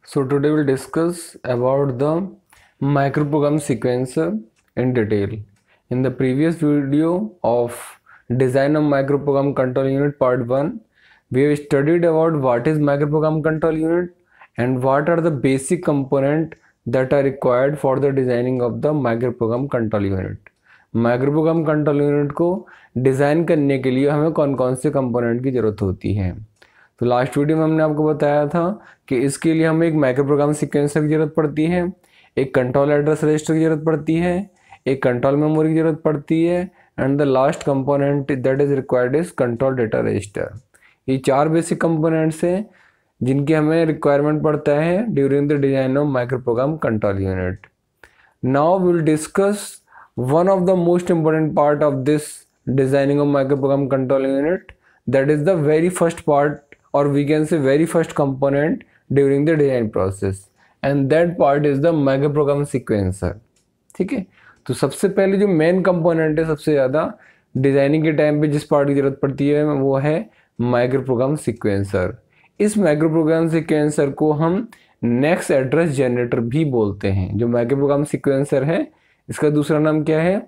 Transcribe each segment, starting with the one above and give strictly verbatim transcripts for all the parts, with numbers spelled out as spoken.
So today we'll discuss about the microprogram sequencer in detail. In the previous video of design of microprogram control unit part one, we have studied about what is microprogram control unit and what are the basic components that are required for the designing of the microprogram control unit. Microprogram control unit को design करने के लिए हमें कौन कौन से component की ज़रूरत होती है। तो लास्ट वीडियो में हमने आपको बताया था कि इसके लिए हमें एक माइक्रोप्रोग्राम सीक्वेंसर की ज़रूरत पड़ती है, एक कंट्रोल एड्रेस रजिस्टर की ज़रूरत पड़ती है, एक कंट्रोल मेमोरी की ज़रूरत पड़ती है and the last component that is required is control data register. ये चार बेसिक कंपोनेंट्स हैं जिनकी हमें रिक्वायरमेंट पड़ता है during the design of microprogram control unit. Now we will discuss one of the most important part of this designing of microprogram control unit, that is the very first part or we can say very first component during the design process, and that part is the microprogram sequencer। ठीक है, तो सबसे पहले जो main component है सबसे ज़्यादा designing के टाइम पे जिस पार्ट की ज़रूरत पड़ती है वो है माइक्रोप्रोग्राम सीक्वेंसर। इस माइक्रोप्रोग्राम सीक्वेंसर को हम नेक्स्ट एड्रेस जनरेटर भी बोलते हैं। जो माइक्रोप्रोग्राम सीक्वेंसर है इसका दूसरा नाम क्या है?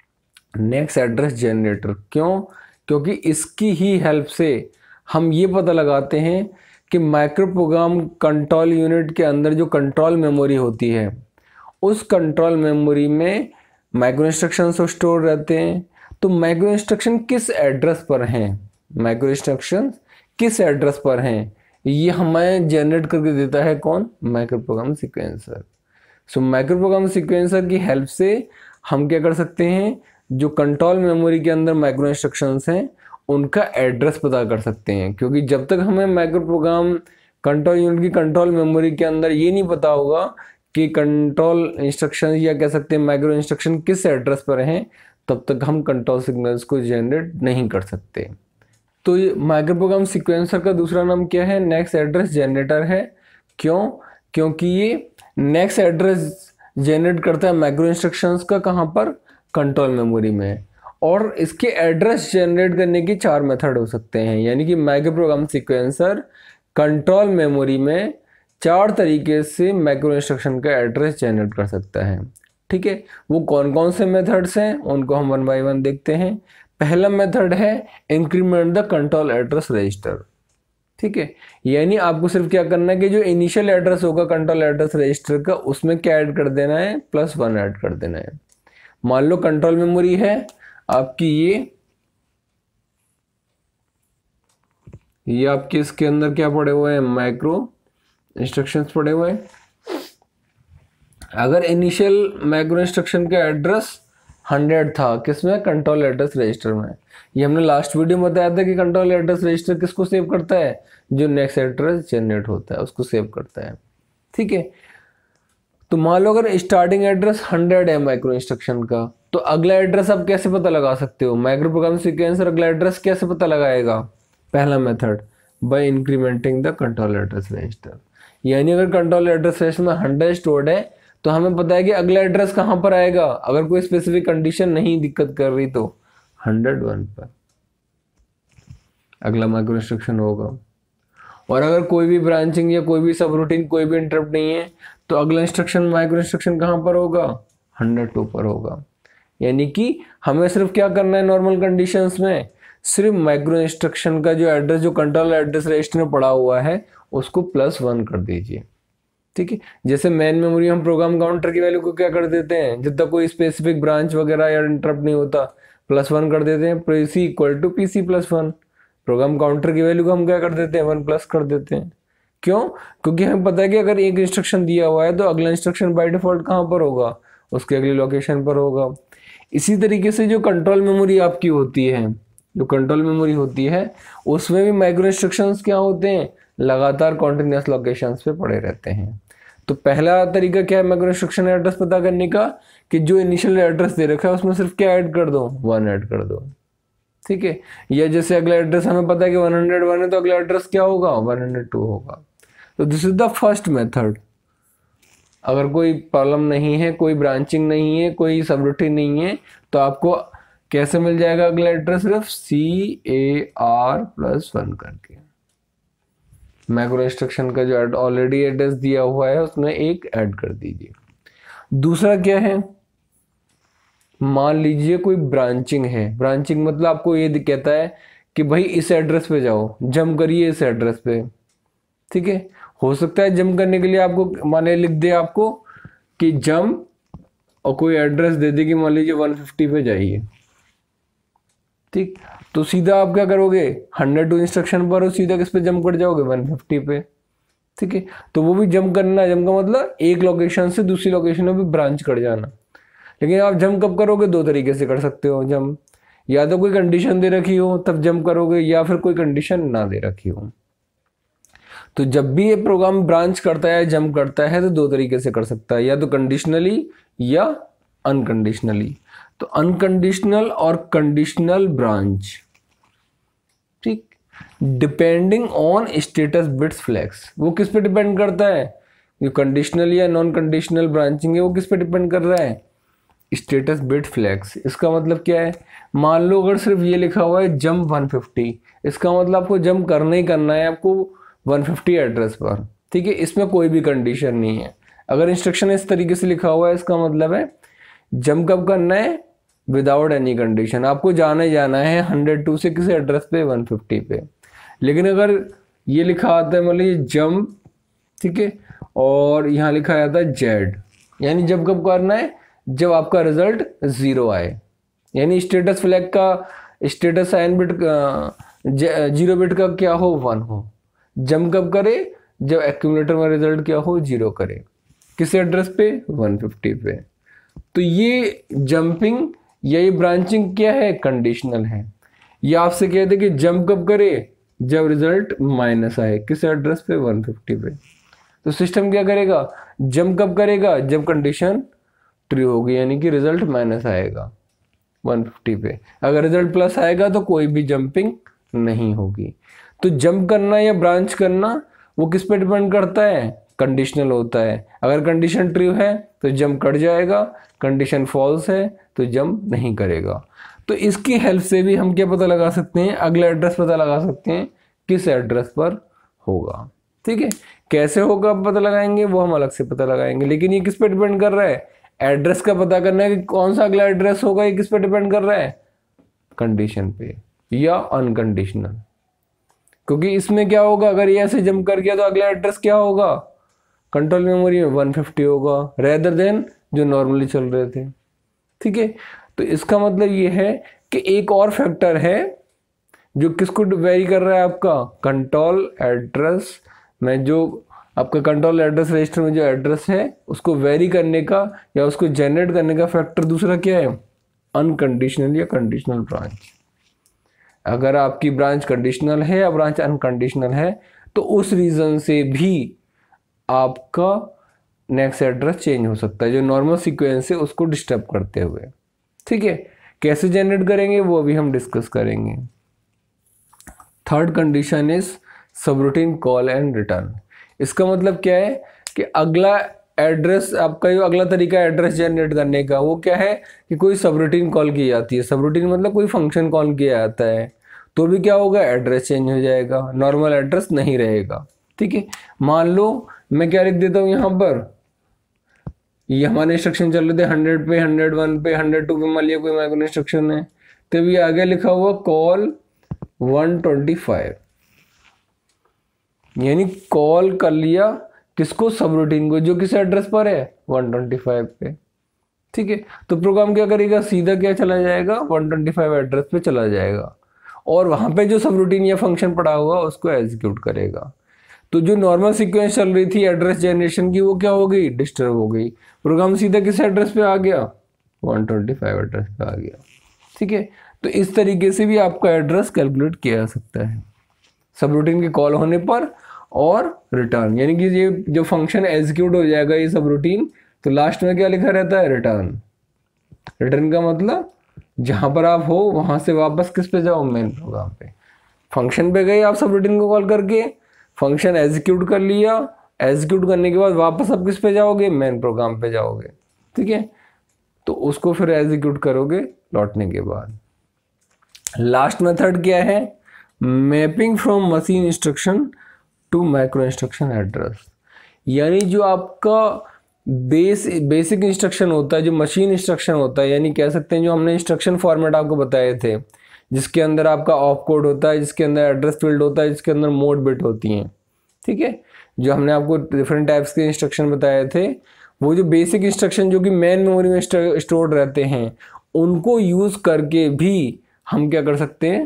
Next address generator. क्यों? क्योंकि इसकी ही हेल्प से हम ये पता लगाते हैं कि माइक्रोप्रोग्राम कंट्रोल यूनिट के अंदर जो कंट्रोल मेमोरी होती है उस कंट्रोल मेमोरी में माइक्रो इंस्ट्रक्शंस स्टोर रहते हैं। तो माइक्रो इंस्ट्रक्शन किस एड्रेस पर हैं, माइक्रो इंस्ट्रक्शन किस एड्रेस पर हैं, ये हमें जनरेट करके देता है कौन? Microprogram sequencer. So microprogram sequencer की हेल्प से हम क्या कर सकते हैं, जो कंट्रोल मेमोरी के अंदर माइक्रो इंस्ट्रक्शंस हैं उनका एड्रेस पता कर सकते हैं। क्योंकि जब तक हमें माइक्रोप्रोग्राम कंट्रोल यूनिट की कंट्रोल मेमोरी के अंदर ये नहीं पता होगा कि कंट्रोल इंस्ट्रक्शन या कह सकते हैं माइक्रो इंस्ट्रक्शन किस एड्रेस पर हैं, तब तक हम कंट्रोल सिग्नल्स को जनरेट नहीं कर सकते। तो ये माइक्रोप्रोग्राम सीक्वेंसर का दूसरा नाम क्या है? नेक्स्ट एड्रेस जनरेटर है। क्यों? क्योंकि ये नेक्स्ट एड्रेस जनरेट करता है माइक्रो इंस्ट्रक्शंस का, कहाँ पर? कंट्रोल मेमोरी में। और इसके एड्रेस जनरेट करने की चार मेथड हो सकते हैं, यानी कि माइक्रोप्रोग्राम सीक्वेंसर कंट्रोल मेमोरी में चार तरीके से माइक्रो इंस्ट्रक्शन का एड्रेस जनरेट कर सकता है। ठीक है, वो कौन कौन से मेथड्स हैं उनको हम वन बाय वन देखते हैं। पहला मेथड है increment the control address register. ठीक है, यानी आपको सिर्फ क्या करना है कि जो इनिशियल एड्रेस होगा कंट्रोल एड्रेस रजिस्टर का उसमें क्या ऐड कर देना है? प्लस वन ऐड कर देना है। मान लो कंट्रोल मेमोरी है आपकी, ये ये आपके इसके अंदर क्या पड़े हुए हैं? माइक्रो इंस्ट्रक्शंस पड़े हुए हैं। अगर इनिशियल माइक्रो इंस्ट्रक्शन का एड्रेस हंड्रेड था, किसमें? कंट्रोल एड्रेस रजिस्टर में। ये हमने लास्ट वीडियो में बताया था कि कंट्रोल एड्रेस रजिस्टर किसको सेव करता है? जो नेक्स्ट एड्रेस जनरेट होता है उसको सेव करता है। ठीक है, तो मान लो अगर स्टार्टिंग एड्रेस हंड्रेड है माइक्रो इंस्ट्रक्शन का, तो अगला एड्रेस आप कैसे पता लगा सकते हो? माइक्रो प्रोग्राम सीक्वेंसर अगला एड्रेस कैसे पता लगाएगा? पहला method, by incrementing the control address register. यानी अगर कंट्रोल एड्रेस रजिस्टर में हंड्रेड स्टोर्ड है तो हमें पता है कि अगला एड्रेस कहाँ पर आएगा। अगर कोई स्पेसिफिक कंडीशन नहीं दिक्कत कर रही तो हंड्रेड वन पर अगला माइक्रो इंस्ट्रक्शन होगा। और अगर कोई भी ब्रांचिंग या कोई भी सब रूटीन कोई भी इंटरप्ट नहीं है तो अगला इंस्ट्रक्शन माइक्रो इंस्ट्रक्शन कहाँ पर होगा? हंड्रेड टू पर होगा। यानी कि हमें सिर्फ क्या करना है नॉर्मल कंडीशंस में? सिर्फ माइक्रो इंस्ट्रक्शन का जो एड्रेस जो कंट्रोल एड्रेस रजिस्टर में पड़ा हुआ है उसको प्लस वन कर दीजिए। ठीक है, जैसे मेन मेमोरी हम प्रोग्राम काउंटर की वैल्यू को क्या कर देते हैं, जब तक कोई स्पेसिफिक ब्रांच वगैरह या इंटरप्ट नहीं होता प्लस वन कर देते हैं। PC equal to PC plus one. Program counter की वैल्यू को हम क्या कर देते हैं? वन प्लस कर देते हैं। क्यों? क्योंकि हमें पता है कि अगर एक इंस्ट्रक्शन दिया हुआ है तो अगला इंस्ट्रक्शन बाय डिफॉल्ट कहाँ पर होगा? उसके अगली लोकेशन पर होगा। इसी तरीके से जो कंट्रोल मेमोरी आपकी होती है, जो कंट्रोल मेमोरी होती है उसमें भी माइक्रो इंस्ट्रक्शंस क्या होते हैं? लगातार कॉन्टिन्यूस लोकेशंस पे पड़े रहते हैं। तो पहला तरीका क्या है माइक्रो इंस्ट्रक्शन एड्रेस पता करने का, कि जो इनिशियल एड्रेस दे रखा है उसमें सिर्फ क्या ऐड कर दो? वन ऐड कर दो। ठीक है, या जैसे अगला एड्रेस हमें पता है कि वन हंड्रेड वन है तो अगला एड्रेस क्या होगा? वन हंड्रेड टू होगा। तो this is the first method. अगर कोई प्रॉब्लम नहीं है, कोई ब्रांचिंग नहीं है, कोई सबरूटीन नहीं है, तो आपको कैसे मिल जाएगा अगला एड्रेस? सिर्फ C A R plus one करके। मैक्रो इंस्ट्रक्शन का जो ऑलरेडी एड्रेस दिया हुआ है उसमें एक ऐड कर दीजिए। दूसरा क्या है, मान लीजिए कोई ब्रांचिंग है। ब्रांचिंग मतलब आपको ये कहता है कि भाई इस एड्रेस पे जाओ, जंप करिए इस एड्रेस पे। ठीक है, हो सकता है जंप करने के लिए आपको माने लिख दे आपको कि जंप और कोई एड्रेस दे दे कि मान लीजिए वन फिफ्टी पे जाइए। ठीक, तो सीधा आप क्या करोगे, हंड्रेड टू इंस्ट्रक्शन पर हो, सीधा किस पे जंप कर जाओगे, वन फिफ्टी पे। ठीक है, तो वो भी जंप करना, जंप का मतलब एक लोकेशन से दूसरी लोकेशन में भी ब्रांच कर जाना। लेकिन आप जंप कब करोगे, दो तरीके से कर सकते हो जंप, या तो कोई कंडीशन दे रखी हो तब जंप करोगे, या फिर कोई कंडीशन ना दे रखी हो। तो जब भी ये प्रोग्राम ब्रांच करता है, जंप करता है, तो दो तरीके से कर सकता है, या तो कंडीशनली या अनकंडीशनली। तो अनकंडीशनल और कंडीशनल ब्रांच, ठीक, depending on status bits flags. वो किस पे डिपेंड करता है, जो कंडीशनल या नॉन कंडीशनल ब्रांचिंग है वो किस पे डिपेंड कर रहा है, स्टेटस बिट फ्लैग्स। इसका मतलब क्या है, मान लो अगर सिर्फ ये लिखा हुआ है जंप वन फिफ्टी, इसका मतलब आपको जंप करना ही करना है आपको वन फिफ्टी एड्रेस पर। ठीक है, इसमें कोई भी कंडीशन नहीं है। अगर इंस्ट्रक्शन इस तरीके से लिखा हुआ है, इसका मतलब है जंप कब करना है, विदाउट एनी कंडीशन, आपको जाना ही जाना है हंड्रेड टू से किसी एड्रेस पे वन फिफ्टी पे। लेकिन अगर ये लिखा आता है मतलब जंप, ठीक है, और यहाँ लिखा जाता है जेड, यानी जब कब करना है, जब आपका रिजल्ट जीरो आए, यानी स्टेटस फ्लैग का status sign bit zero bit का क्या हो, वन हो। जंप कब करे, जब एक्यूमुलेटर में रिजल्ट क्या हो, जीरो करे, किस एड्रेस पे, वन फिफ्टी पे। तो ये जंपिंग या ये ब्रांचिंग क्या है, कंडीशनल है। ये आपसे कहते कि जंप कब करे, जब रिजल्ट माइनस आए, किस एड्रेस पे, वन फिफ्टी पे। तो सिस्टम क्या करेगा, जंप कब करेगा, जब कंडीशन ट्रू होगी, यानी कि रिजल्ट माइनस आएगा वन फिफ्टी पे। अगर रिजल्ट प्लस आएगा तो कोई भी जंपिंग नहीं होगी। तो जंप करना या ब्रांच करना वो किस पे डिपेंड करता है, कंडीशनल होता है। अगर कंडीशन ट्रू है तो जंप कर जाएगा, कंडीशन फॉल्स है तो जंप नहीं करेगा। तो इसकी हेल्प से भी हम क्या पता लगा सकते हैं, अगला एड्रेस पता लगा सकते हैं किस एड्रेस पर होगा। ठीक है, कैसे होगा पता लगाएंगे, वो हम अलग से पता लगाएंगे। लेकिन ये किस पे डिपेंड कर रहा है, एड्रेस का पता करना है कि कौन सा अगला एड्रेस होगा, ये किस पे डिपेंड कर रहा है, कंडीशन पे या अनकंडीशनल। क्योंकि इसमें क्या होगा, अगर ये ऐसे जंप कर गया तो अगला एड्रेस क्या होगा, कंट्रोल मेमोरी में वन फिफ्टी होगा, रेदर देन जो नॉर्मली चल रहे थे। ठीक है, तो इसका मतलब ये है कि एक और फैक्टर है जो किसको वेरी कर रहा है, आपका कंट्रोल एड्रेस में, जो आपका कंट्रोल एड्रेस रजिस्टर में जो एड्रेस है उसको वेरी करने का या उसको जनरेट करने का फैक्टर दूसरा क्या है, अनकंडीशनल या कंडीशनल ब्रांच। अगर आपकी ब्रांच कंडीशनल है या ब्रांच अनकंडीशनल है तो उस रीजन से भी आपका नेक्स्ट एड्रेस चेंज हो सकता है, जो नॉर्मल सीक्वेंस है उसको डिस्टर्ब करते हुए। ठीक है, कैसे जनरेट करेंगे वो अभी हम डिस्कस करेंगे। Third condition is subroutine call and return. इसका मतलब क्या है कि अगला एड्रेस, आपका जो अगला तरीका एड्रेस जनरेट करने का वो क्या है कि कोई सबरूटीन कॉल की जाती है। सबरूटीन मतलब कोई फंक्शन कॉल किया जाता है, तो भी क्या होगा, एड्रेस चेंज हो जाएगा, नॉर्मल एड्रेस नहीं रहेगा। ठीक है, मान लो मैं क्या लिख देता हूँ यहाँ पर, ये हमारे इंस्ट्रक्शन चल रहे थे हंड्रेड पे, हंड्रेड वन पे, हंड्रेड टू पे, मान लिया कोई माइक्रो इंस्ट्रक्शन है, तब ये आगे लिखा हुआ कॉल वन ट्वेंटी फाइव, यानी कॉल कर लिया किसको, सबरूटीन को, जो किस एड्रेस पर है, वन ट्वेंटी फाइव पे। ठीक है, तो प्रोग्राम क्या करेगा, सीधा क्या चला जाएगा, वन ट्वेंटी फाइव एड्रेस पे चला जाएगा और वहां पे जो सबरूटीन या फंक्शन पड़ा हुआ उसको एग्जीक्यूट करेगा। तो जो नॉर्मल सीक्वेंस चल रही थी एड्रेस जनरेशन की वो क्या हो गई, डिस्टर्ब हो गई। प्रोग्राम सीधा किस एड्रेस पे आ गया, वन ट्वेंटी फाइव एड्रेस पे आ गया। ठीक है, तो इस तरीके से भी आपका एड्रेस कैलकुलेट किया जा सकता है सबरूटीन के कॉल होने पर और रिटर्न, यानी कि ये जो फंक्शन एग्जीक्यूट हो जाएगा ये सबरूटीन, तो लास्ट में क्या लिखा रहता है, रिटर्न। रिटर्न का मतलब जहां पर आप हो वहां से वापस किस पे जाओ, मेन प्रोग्राम पे। फंक्शन पे गए आप सबरूटीन को कॉल करके, फंक्शन एग्जीक्यूट कर लिया, एग्जीक्यूट करने के बाद वापस आप किस पे जाओगे, मेन प्रोग्राम पे जाओगे। ठीक है, तो उसको फिर एग्जीक्यूट करोगे लौटने के बाद। लास्ट मेथड क्या है, mapping from machine instruction to micro instruction address. यानी जो आपका बेस बेसिक इंस्ट्रक्शन होता है, जो मशीन इंस्ट्रक्शन होता है, यानी कह सकते हैं जो हमने इंस्ट्रक्शन फॉर्मेट आपको बताए थे, जिसके अंदर आपका ऑफ कोड होता है, जिसके अंदर एड्रेस फील्ड होता है, जिसके अंदर मोड बिट होती हैं, ठीक है, जो हमने आपको डिफरेंट टाइप्स के इंस्ट्रक्शन बताए थे, वो जो बेसिक इंस्ट्रक्शन जो कि मेन मेमोरी में स्टोर रहते हैं, उनको यूज करके भी हम क्या कर सकते हैं,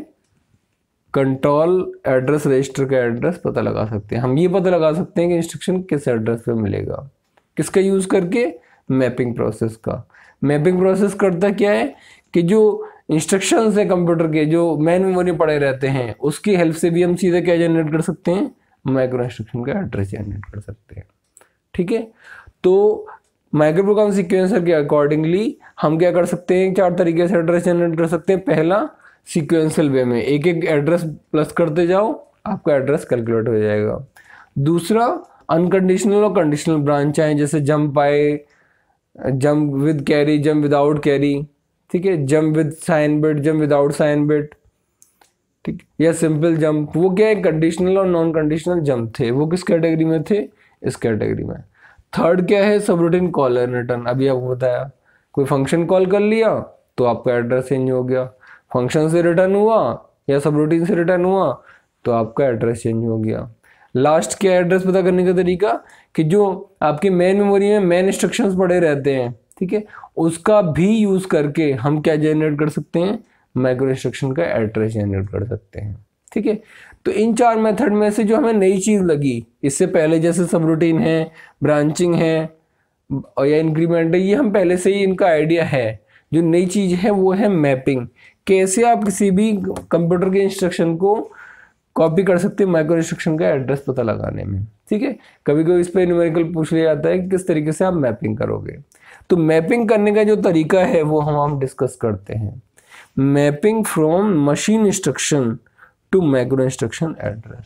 कंट्रोल एड्रेस रजिस्टर का एड्रेस पता लगा सकते हैं। हम ये पता लगा सकते हैं कि इंस्ट्रक्शन किस एड्रेस पे मिलेगा, किसका यूज करके, मैपिंग प्रोसेस का। मैपिंग प्रोसेस करता क्या है कि जो इंस्ट्रक्शंस है कंप्यूटर के, जो मेन मेमोरी पड़े रहते हैं, उसकी हेल्प से भी हम सीधे क्या जनरेट कर सकते हैं, माइक्रो इंस्ट्रक्शन का एड्रेस जनरेट कर सकते हैं, ठीक है। तो माइक्रो प्रोग्राम सीक्वेंसर के अकॉर्डिंगली हम क्या कर सकते हैं, चार तरीके से एड्रेस जनरेट कर सकते हैं। पहला, सीक्वेंशियल वे में एक एक एड्रेस प्लस करते जाओ, आपका एड्रेस कैलकुलेट हो जाएगा। दूसरा, अनकंडीशनल और कंडीशनल ब्रांच आए, जैसे जंप आए, jump with carry, jump without carry, ठीक है, jump with sign bit, jump without sign bit, ठीक, या सिंपल जंप। वो क्या है, कंडीशनल और नॉन कंडीशनल जंप थे, वो किस कैटेगरी में थे, इस कैटेगरी में। थर्ड क्या है, सबरूटीन कॉल एंड रिटर्न। अभी आपको बताया, कोई फंक्शन कॉल कर लिया तो आपका एड्रेस चेंज हो गया, फंक्शन से रिटर्न हुआ या सबरूटीन से रिटर्न हुआ तो आपका एड्रेस चेंज हो गया। लास्ट क्या एड्रेस पता करने का तरीका, कि जो आपकी मेन मेमोरी में मेन इंस्ट्रक्शंस पड़े रहते हैं, ठीक है, उसका भी यूज करके हम क्या जनरेट कर सकते हैं, माइक्रो इंस्ट्रक्शन का एड्रेस जनरेट कर सकते हैं, ठीक है। तो इन चार मेथड में से जो हमें नई चीज लगी, इससे पहले जैसे सबरूटीन है, ब्रांचिंग है या इंक्रीमेंट है, ये हम पहले से ही इनका आइडिया है। जो नई चीज है वो है मैपिंग। कैसे आप किसी भी कंप्यूटर के इंस्ट्रक्शन को कॉपी कर सकते हैं माइक्रो इंस्ट्रक्शन का एड्रेस पता लगाने में, ठीक है। कभी कभी इस पर न्यूमेरिकल पूछ लिया जाता है कि किस तरीके से आप मैपिंग करोगे। तो मैपिंग करने का जो तरीका है वो हम हम डिस्कस करते हैं। Mapping from machine instruction to micro instruction address,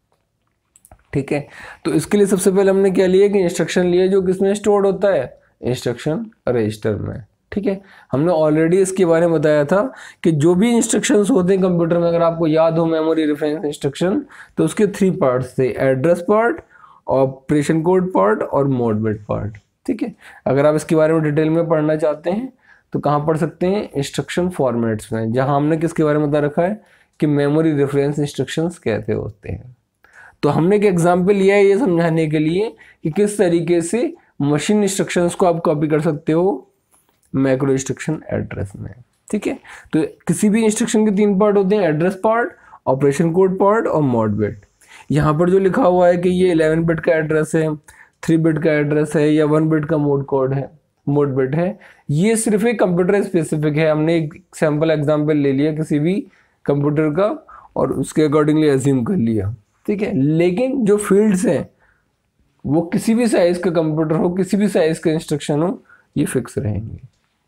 ठीक है। तो इसके लिए सबसे पहले हमने क्या लिया कि इंस्ट्रक्शन लिया जो किसमें स्टोर्ड होता है, इंस्ट्रक्शन रजिस्टर में, ठीक है। हमने ऑलरेडी इसके बारे में बताया था कि जो भी इंस्ट्रक्शंस होते हैं कंप्यूटर में, अगर आपको याद हो मेमोरी रेफरेंस इंस्ट्रक्शन, तो उसके थ्री पार्ट्स थे, address part, operation code part और मोड बिट पार्ट, ठीक है। अगर आप इसके बारे में डिटेल में पढ़ना चाहते हैं तो कहाँ पढ़ सकते हैं, इंस्ट्रक्शन फॉर्मेट्स में, जहाँ हमने किसके बारे में बता रखा है कि मेमोरी रेफरेंस इंस्ट्रक्शंस कैसे होते हैं। तो हमने एक एग्जाम्पल लिया है ये समझाने के लिए कि किस तरीके से मशीन इंस्ट्रक्शंस को आप कॉपी कर सकते हो माइक्रो इंस्ट्रक्शन एड्रेस में, ठीक है। तो किसी भी इंस्ट्रक्शन के तीन पार्ट होते हैं, address part, operation code part और मोड बिट। यहाँ पर जो लिखा हुआ है कि ये इलेवन बिट का एड्रेस है, थ्री बिट का एड्रेस है या वन बिट का मोड कोड है, मोड बिट है, ये सिर्फ एक कंप्यूटर स्पेसिफिक है। हमने एक सैम्पल एग्जाम्पल ले लिया किसी भी कंप्यूटर का और उसके अकॉर्डिंगली एज्यूम कर लिया, ठीक है। लेकिन जो फील्ड्स हैं वो किसी भी साइज का कंप्यूटर हो, किसी भी साइज का इंस्ट्रक्शन हो, ये फिक्स रहेंगे।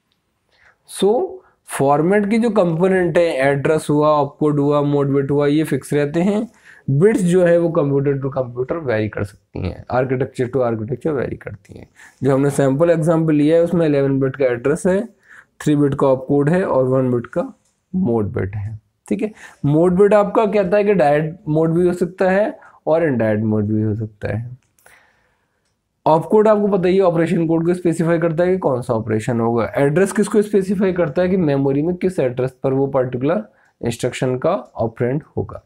सो फॉर्मेट की जो कंपोनेंट है, एड्रेस हुआ, ऑपकोड हुआ, मोड बिट हुआ, ये फिक्स रहते हैं। बिट्स जो है वो कंप्यूटर टू कंप्यूटर वेरी कर सकती हैं, आर्किटेक्चर टू आर्किटेक्चर वेरी करती हैं। जो हमने सैम्पल एग्जांपल लिया है उसमें इलेवन बिट का एड्रेस है, थ्री बिट का ऑपकोड है और वन बिट का मोड बिट है, ठीक है। मोड बिट आपका कहता है कि डायरेक्ट मोड भी हो सकता है और इनडायरेक्ट मोड भी हो सकता है। ऑपकोड आपको पता ही है, ऑपरेशन कोड को स्पेसिफाई करता है कि कौन सा ऑपरेशन होगा। एड्रेस किसको स्पेसिफाई करता है कि मेमोरी में किस एड्रेस पर वो पर्टिकुलर इंस्ट्रक्शन का ऑपरेंड होगा,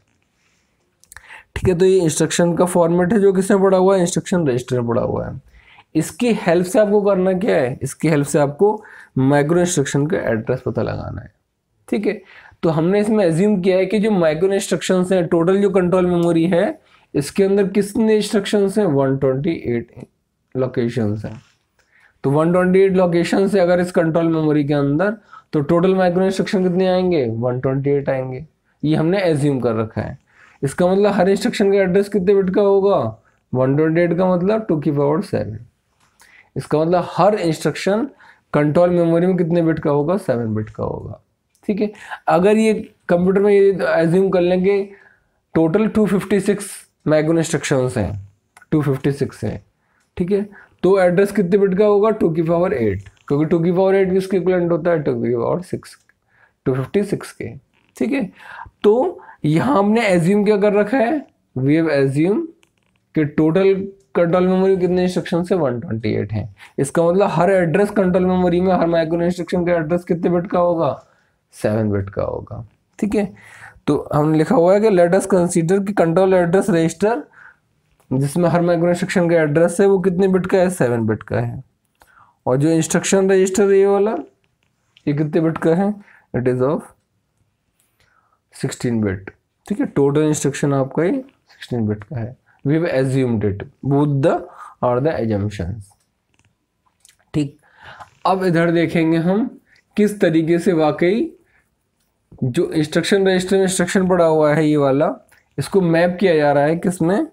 ठीक है। तो ये इंस्ट्रक्शन का फॉर्मेट है जो किसने पढ़ा हुआ है, इंस्ट्रक्शन रजिस्टर में पढ़ा हुआ है। इसकी हेल्प से आपको करना क्या है, इसकी हेल्प से आपको माइक्रो इंस्ट्रक्शन का एड्रेस पता लगाना है, ठीक है। तो हमने इसमें एज्यूम किया है कि जो माइक्रो इंस्ट्रक्शंस हैं, टोटल जो कंट्रोल मेमोरी है, इसके अंदर कितने इंस्ट्रक्शंस हैं, वन ट्वेंटी एट लोकेशंस हैं। तो वन ट्वेंटी एट लोकेशन से अगर इस कंट्रोल मेमोरी के अंदर, तो टोटल माइक्रो इंस्ट्रक्शन कितने आएंगे, वन ट्वेंटी एट आएंगे। ये हमने एज्यूम कर रखा है। इसका मतलब हर इंस्ट्रक्शन का एड्रेस कितने बिट का होगा, वन ट्वेंटी एट का मतलब टू की पावर सेवन। इसका मतलब हर इंस्ट्रक्शन कंट्रोल मेमोरी में कितने बिट का होगा, सेवन बिट का होगा, ठीक है। अगर ये कंप्यूटर में ये एज्यूम कर लेंगे total two fifty six micro instructions हैं, टू फिफ्टी सिक्स हैं, ठीक है। तो एड्रेस कितने बिट का होगा, टू की पावर एट, क्योंकि टू की पावर एट किसके इक्विवेलेंट होता है, टू की power six, two fifty six के, ठीक है। तो यहाँ हमने एज्यूम क्या कर रखा है, वी हैव एज्यूम कि टोटल कंट्रोल मेमोरी कितने इंस्ट्रक्शन से वन ट्वेंटी एट है। इसका मतलब हर एड्रेस कंट्रोल मेमोरी में, हर माइक्रो इंस्ट्रक्शन का एड्रेस कितने बिट का होगा, सेवन बिट का होगा। ठीक है, तो हमने लिखा हुआ है कि लेट अस कंसीडर कि कंट्रोल एड्रेस रजिस्टर जिसमें हर माइक्रो इंस्ट्रक्शन का एड्रेस है वो कितने बिट का है, सेवन बिट का है। और जो इंस्ट्रक्शन रजिस्टर ये वाला ये कितने बिट का है, it is of sixteen bit. ठीक है, टोटल इंस्ट्रक्शन आपका ये सिक्सटीन बिट का है। We have assumed it, both the और द एजम्पशंस। ठीक, अब इधर देखेंगे हम किस तरीके से वाकई जो इंस्ट्रक्शन रजिस्टर में इंस्ट्रक्शन पड़ा हुआ है ये वाला, इसको मैप किया जा रहा है किसमें,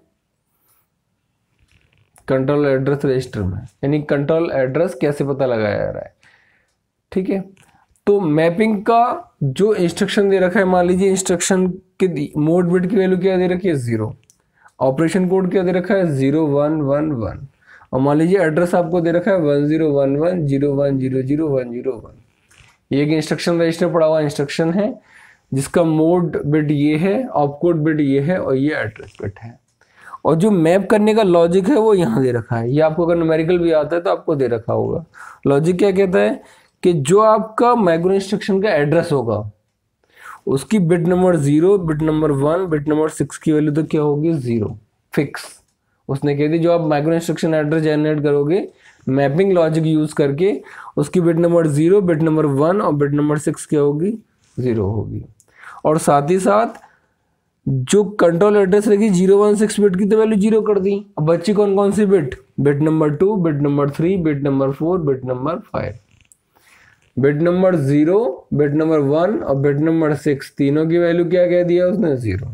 कंट्रोल एड्रेस रजिस्टर में। यानी कंट्रोल एड्रेस कैसे पता लगाया जा रहा है। ठीक है, तो मैपिंग का जो इंस्ट्रक्शन दे रखा है, मान लीजिए इंस्ट्रक्शन के मोड बिट की वैल्यू क्या दे रखी है, जीरो। ऑपरेशन कोड क्या दे रखा है, जीरो वन वन वन। और मान लीजिए एड्रेस आपको दे रखा है one zero one one zero one zero zero one zero one. ये एक इंस्ट्रक्शन रजिस्टर पड़ा हुआ इंस्ट्रक्शन है जिसका मोड बिट ये है, ऑपकोड बिट ये है और ये एड्रेस बिट है। और जो मैप करने का लॉजिक है वो यहाँ दे रखा है। ये आपको अगर न्यूमेरिकल भी आता है तो आपको दे रखा होगा। लॉजिक क्या कहता है कि जो आपका माइक्रो इंस्ट्रक्शन का एड्रेस होगा उसकी bit number zero, bit number one, bit number six की वैल्यू तो क्या होगी, जीरो फिक्स। उसने कह दी जो आप माइक्रो इंस्ट्रक्शन एड्रेस जनरेट करोगे मैपिंग लॉजिक यूज करके, उसकी bit number zero, bit number one और बिट नंबर सिक्स क्या होगी, जीरो होगी। और साथ ही साथ जो कंट्रोल एड्रेस रखी जीरो वन सिक्स बिट की तो वैल्यू जीरो कर दी। अब बच्ची कौन कौन सी bit, bit number two, bit number three, bit number four, bit number five. Bit number zero, bit number one और बिट नंबर सिक्स तीनों की वैल्यू क्या कह दिया उसने, जीरो।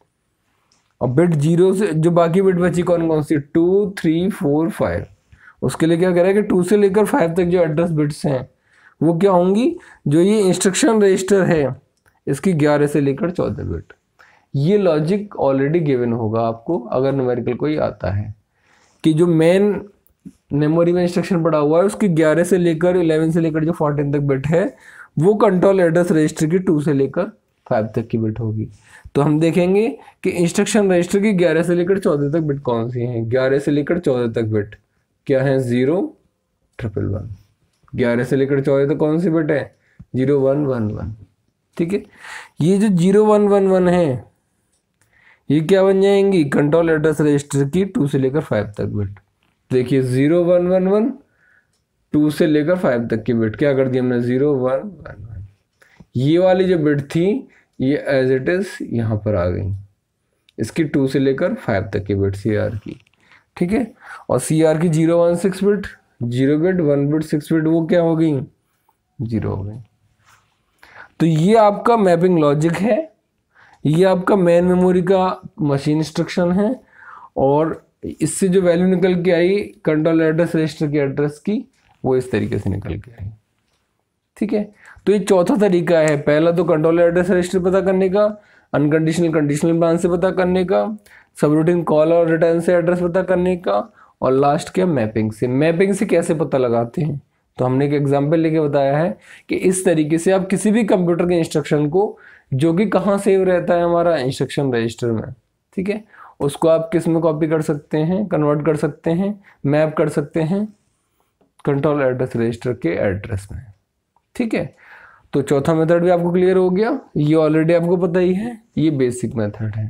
और बिट जीरो से जो बाकी बिट बची कौन कौन सी, टू, थ्री, फोर, फाइव। उसके लिए क्या करें कि टू से लेकर फाइव तक जो एड्रेस बिट्स हैं वो क्या होंगी, जो ये इंस्ट्रक्शन रजिस्टर है इसकी ग्यारह से लेकर चौदह बिट। ये लॉजिक ऑलरेडी गिवन होगा आपको अगर न्यूमेरिकल कोई आता है कि जो मेन मेमोरी में इंस्ट्रक्शन पड़ा हुआ है उसकी ग्यारह से लेकर इलेवन से लेकर जो फोर्टीन तक बिट है वो कंट्रोल एड्रेस रजिस्टर की टू से लेकर फाइव तक की बिट होगी। तो हम देखेंगे कि इंस्ट्रक्शन रजिस्टर की ग्यारह से लेकर चौदह तक बिट कौन सी हैं। ग्यारह से लेकर चौदह तक बिट क्या है, जीरो ट्रिपल वन। ग्यारह से लेकर चौदह तक कौन सी बिट है, जीरो वन वन वन। ठीक है, ये जो जीरो वन वन वन है ये क्या बन जाएंगी, कंट्रोल एड्रेस रजिस्टर की टू से लेकर फाइव तक बिट। देखिए zero one one one, two से लेकर फाइव तक की बिट क्या कर दी हमने, जीरो वन वन वन। ये वाली जो बिट थी ये एज इट इज यहाँ पर आ गई, इसकी टू से लेकर फाइव तक की बिट सी आर की। ठीक है, और सी आर की zero one six bit, zero bit, one bit, six bit वो क्या हो गई, जीरो हो गई। तो ये आपका मैपिंग लॉजिक है, ये आपका मेन मेमोरी का मशीन इंस्ट्रक्शन है और इससे जो वैल्यू निकल के आई कंट्रोल एड्रेस रजिस्टर के एड्रेस की वो इस तरीके से निकल के आई। ठीक है, तो ये चौथा तरीका है। पहला तो कंट्रोल एड्रेस रजिस्टर पता करने का, अनकंडीशनल कंडीशनल ब्रांच से पता करने का, सबरूटीन कॉल और रिटर्न से एड्रेस पता करने का, और लास्ट क्या, मैपिंग से। मैपिंग से कैसे पता लगाते हैं, तो हमने एक एग्जाम्पल लेके बताया है कि इस तरीके से आप किसी भी कंप्यूटर के इंस्ट्रक्शन को जो कि कहाँ सेव रहता है हमारा इंस्ट्रक्शन रजिस्टर में, ठीक है, उसको आप किस में कॉपी कर सकते हैं, कन्वर्ट कर सकते हैं, मैप कर सकते हैं कंट्रोल एड्रेस रजिस्टर के एड्रेस में। ठीक है, तो चौथा मेथड भी आपको क्लियर हो गया, ये ऑलरेडी आपको पता ही है, ये बेसिक मेथड है।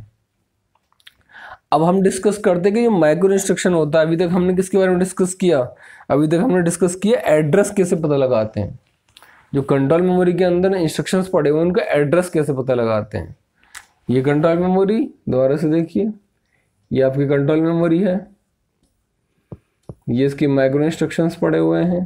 अब हम डिस्कस करते हैं कि जो माइक्रो इंस्ट्रक्शन होता है, अभी तक हमने किसके बारे में डिस्कस किया, अभी तक हमने डिस्कस किया एड्रेस कैसे पता लगाते हैं। जो कंट्रोल मेमोरी के अंदर इंस्ट्रक्शंस पड़े हुए उनका एड्रेस कैसे पता लगाते हैं। ये कंट्रोल मेमोरी दोबारा से देखिए, ये आपकी कंट्रोल मेमोरी है, ये इसके माइक्रो इंस्ट्रक्शंस पड़े हुए हैं।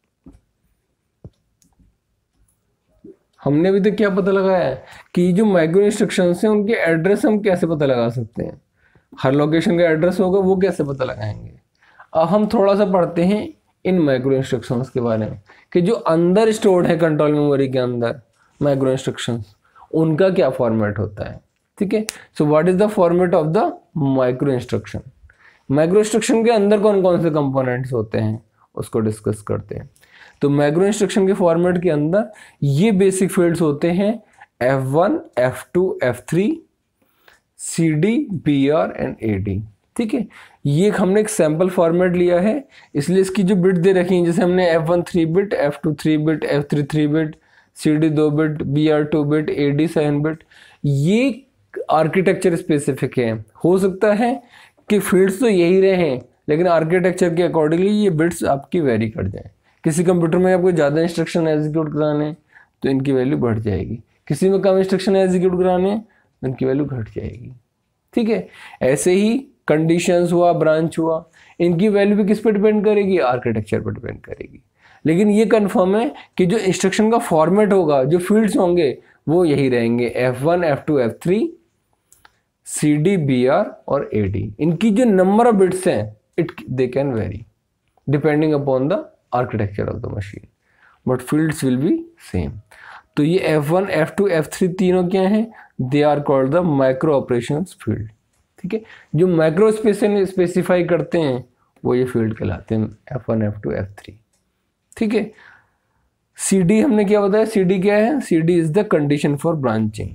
हमने अभी तक क्या पता लगाया है कि जो माइक्रो इंस्ट्रक्शंस हैं उनके एड्रेस हम कैसे पता लगा सकते हैं। हर लोकेशन का एड्रेस होगा वो कैसे पता लगाएंगे। अब हम थोड़ा सा पढ़ते हैं इन माइक्रो इंस्ट्रक्शंस के बारे में कि जो अंदर स्टोर्ड है कंट्रोल मेमोरी के अंदर माइक्रो इंस्ट्रक्शंस, उनका क्या फॉर्मेट होता है। ठीक है, so what is the format of the micro instruction. Micro instruction के अंदर कौन कौन से कंपोनेंट्स होते हैं उसको डिस्कस करते हैं। तो माइक्रो इंस्ट्रक्शन के फॉर्मेट के अंदर ये बेसिक फील्ड्स होते हैं F one, F two, F three, C D, B R and A D. ठीक है, ये हमने एक सैम्पल फॉर्मेट लिया है, इसलिए इसकी जो बिट दे रखी है, जैसे हमने F one three bit, F two three bit, F three three bit, C D दो bit, B R two bit, A D seven bit, ये आर्किटेक्चर स्पेसिफिक है। हो सकता है कि फील्ड्स तो यही रहे, लेकिन आर्किटेक्चर के अकॉर्डिंगली ये बिट्स आपकी वेरी कर जाए। किसी कंप्यूटर में आपको ज़्यादा इंस्ट्रक्शन एग्जीक्यूट कराने तो इनकी वैल्यू बढ़ जाएगी, किसी में कम इंस्ट्रक्शन एग्जीक्यूट कराने तो इनकी वैल्यू घट जाएगी। ठीक है, ऐसे ही कंडीशंस हुआ, ब्रांच हुआ, इनकी वैल्यू भी किस पे डिपेंड करेगी, आर्किटेक्चर पर डिपेंड करेगी। लेकिन ये कंफर्म है कि जो इंस्ट्रक्शन का फॉर्मेट होगा, जो फील्ड्स होंगे वो यही रहेंगे, F one, F two, F three, C D, B R और ए डी। इनकी जो नंबर ऑफ बिट्स हैं it they can vary depending upon the architecture of the machine, but fields will be same. तो ये F one, F two, F three तीनों क्या हैं, they are called the micro operations field. ठीक है, जो micro specify करते हैं वो ये फील्ड कहलाते हैं, F one, F two, F three. ठीक है, सी डी हमने क्या बताया, सी डी क्या है, C D is the condition for branching.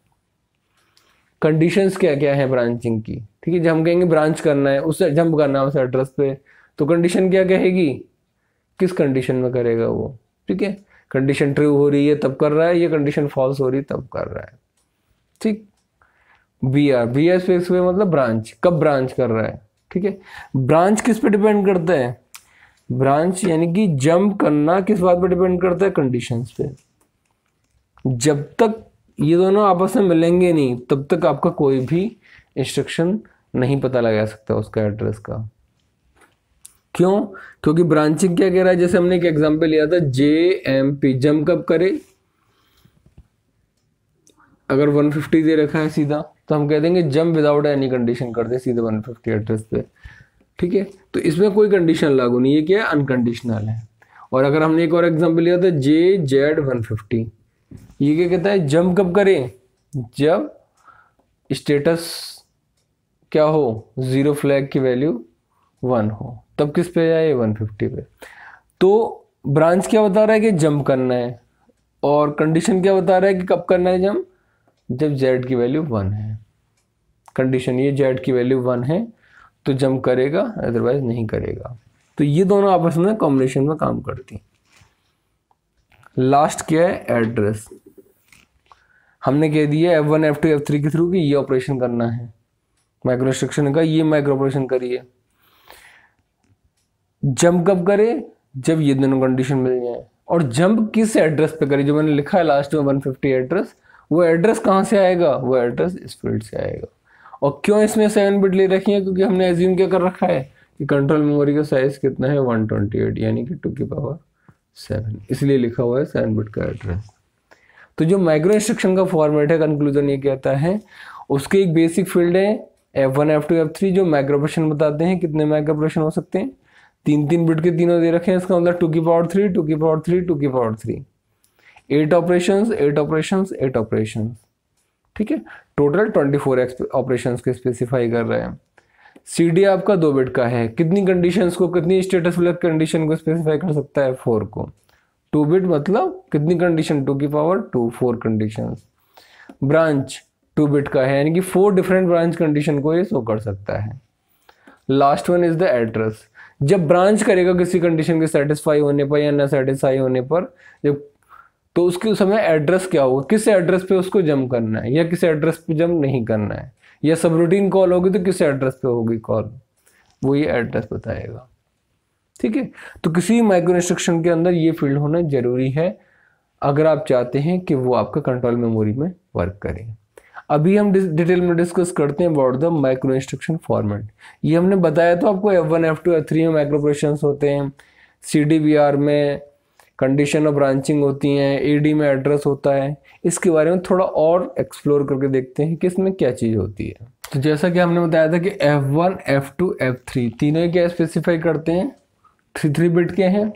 Conditions क्या क्या है ब्रांचिंग की, ठीक है, जब हम कहेंगे ब्रांच करना है, उससे जंप करना है उस एड्रेस पे, तो कंडीशन क्या कहेगी, किस कंडीशन में करेगा वो। ठीक है, कंडीशन ट्रू हो रही है तब कर रहा है, ये कंडीशन फॉल्स हो रही है तब कर रहा है। ठीक, B R, B R space पे मतलब ब्रांच, कब ब्रांच कर रहा है। ठीक है, ब्रांच किस पे डिपेंड करता है, ब्रांच यानी कि जंप करना किस बात पे डिपेंड करता है, कंडीशंस पे। जब तक ये दोनों आपस में मिलेंगे नहीं तब तक आपका कोई भी इंस्ट्रक्शन नहीं पता लगा सकता उसका एड्रेस का। क्यों, क्योंकि ब्रांचिंग क्या कह रहा है, जैसे हमने एक एग्जांपल लिया था, जे एम पी, जंप कब करे, अगर वन फिफ्टी दे रखा है सीधा तो हम कह देंगे जंप विदाउट एनी कंडीशन कर दे सीधे वन फिफ्टी एड्रेस पे। ठीक है, तो इसमें कोई कंडीशन लागू नहीं, ये क्या है, अनकंडीशनल है। और अगर हमने एक और एग्जांपल लिया था, जे जेड वन फिफ्टी, ये क्या कहता है, जंप कब करें, जब स्टेटस क्या हो, जीरो फ्लैग की वैल्यू वन हो, तब किस पे जाए, वन फिफ्टी पे। तो ब्रांच क्या बता रहा है कि जंप करना है, और कंडीशन क्या बता रहा है कि कब करना है जंप, जब जेड की वैल्यू वन है। कंडीशन ये जेड की वैल्यू वन है तो जंप करेगा, अदरवाइज नहीं करेगा। तो ये दोनों आपस में कॉम्बिनेशन में काम करती हैं। लास्ट क्या है, एड्रेस। हमने कह दिया F one, F two, F three के थ्रू कि ये ऑपरेशन करना है, माइक्रो इंस्ट्रक्शन का ये माइक्रो ऑपरेशन करिए। जंप कब करे, जब ये दोनों कंडीशन मिल जाए। और जंप किस एड्रेस पे करे, जो मैंने लिखा है लास्ट में वन फिफ्टी एड्रेस, वो एड्रेस कहाँ से आएगा, वो एड्रेस इस फील्ड से आएगा। और क्यों इसमें सेवन बिट ले रखी है, क्योंकि हमने एज्यूम क्या कर रखा है कि कंट्रोल मेमोरी का साइज कितना है, वन ट्वेंटी एट, यानी कि टू की पावर सेवन, इसलिए लिखा हुआ है सेवन बिट का एड्रेस। तो जो माइक्रो इंस्ट्रक्शन का फॉर्मेट है, कंक्लूजन ये कहता है, उसके एक बेसिक फील्ड है F one, F two, F three, जो माइक्रो ऑपरेशन बताते हैं। कितने माइक्रो ऑपरेशन हो सकते हैं, तीन तीन बिट के तीनों दे रखे हैं, इसका मतलब टू की पावर थ्री, टू की पावर थ्री, टू की power three, eight operations, eight operations, eight operations. ठीक है, टोटल ट्वेंटी फोर ऑपरेशंस के स्पेसिफाई कर रहे हैं। सी डी आपका दो बिट का है, कितनी कंडीशंस को, कितनी स्टेटस फ्लैग कंडीशन को स्पेसिफाई कर सकता है, फोर को। टू बिट मतलब कितनी कंडीशन, टू की power two, four conditions. Branch two bit का है, यानी कि फोर डिफरेंट ब्रांच कंडीशन को ये शो कर सकता है। Last one is the address. जब ब्रांच करेगा किसी कंडीशन के सेटिस्फाई होने पर या ना सेटिस्फाई होने पर, जब तो उसके समय एड्रेस क्या होगा, किस एड्रेस पे उसको जंप करना है या किस एड्रेस पे जंप नहीं करना है, या सब रूटीन कॉल होगी तो किस एड्रेस पे होगी कॉल, वो ये एड्रेस बताएगा। ठीक है, तो किसी माइक्रो इंस्ट्रक्शन के अंदर ये फील्ड होना जरूरी है अगर आप चाहते हैं कि वो आपका कंट्रोल मेमोरी में वर्क करे। अभी हम डिटेल में डिस्कस करते हैं about the micro instruction format. ये हमने बताया तो आपको F one, F two, F three में माइक्रो ऑपरेशंस होते हैं, सी डी बी आर में कंडीशन और ब्रांचिंग होती हैं, ए डी में एड्रेस होता है। इसके बारे में थोड़ा और एक्सप्लोर करके देखते हैं कि इसमें क्या चीज़ होती है। तो जैसा कि हमने बताया था कि F one, F two, F three तीनों ही क्या स्पेसिफाई करते हैं, थ्री थ्री बिट के हैं,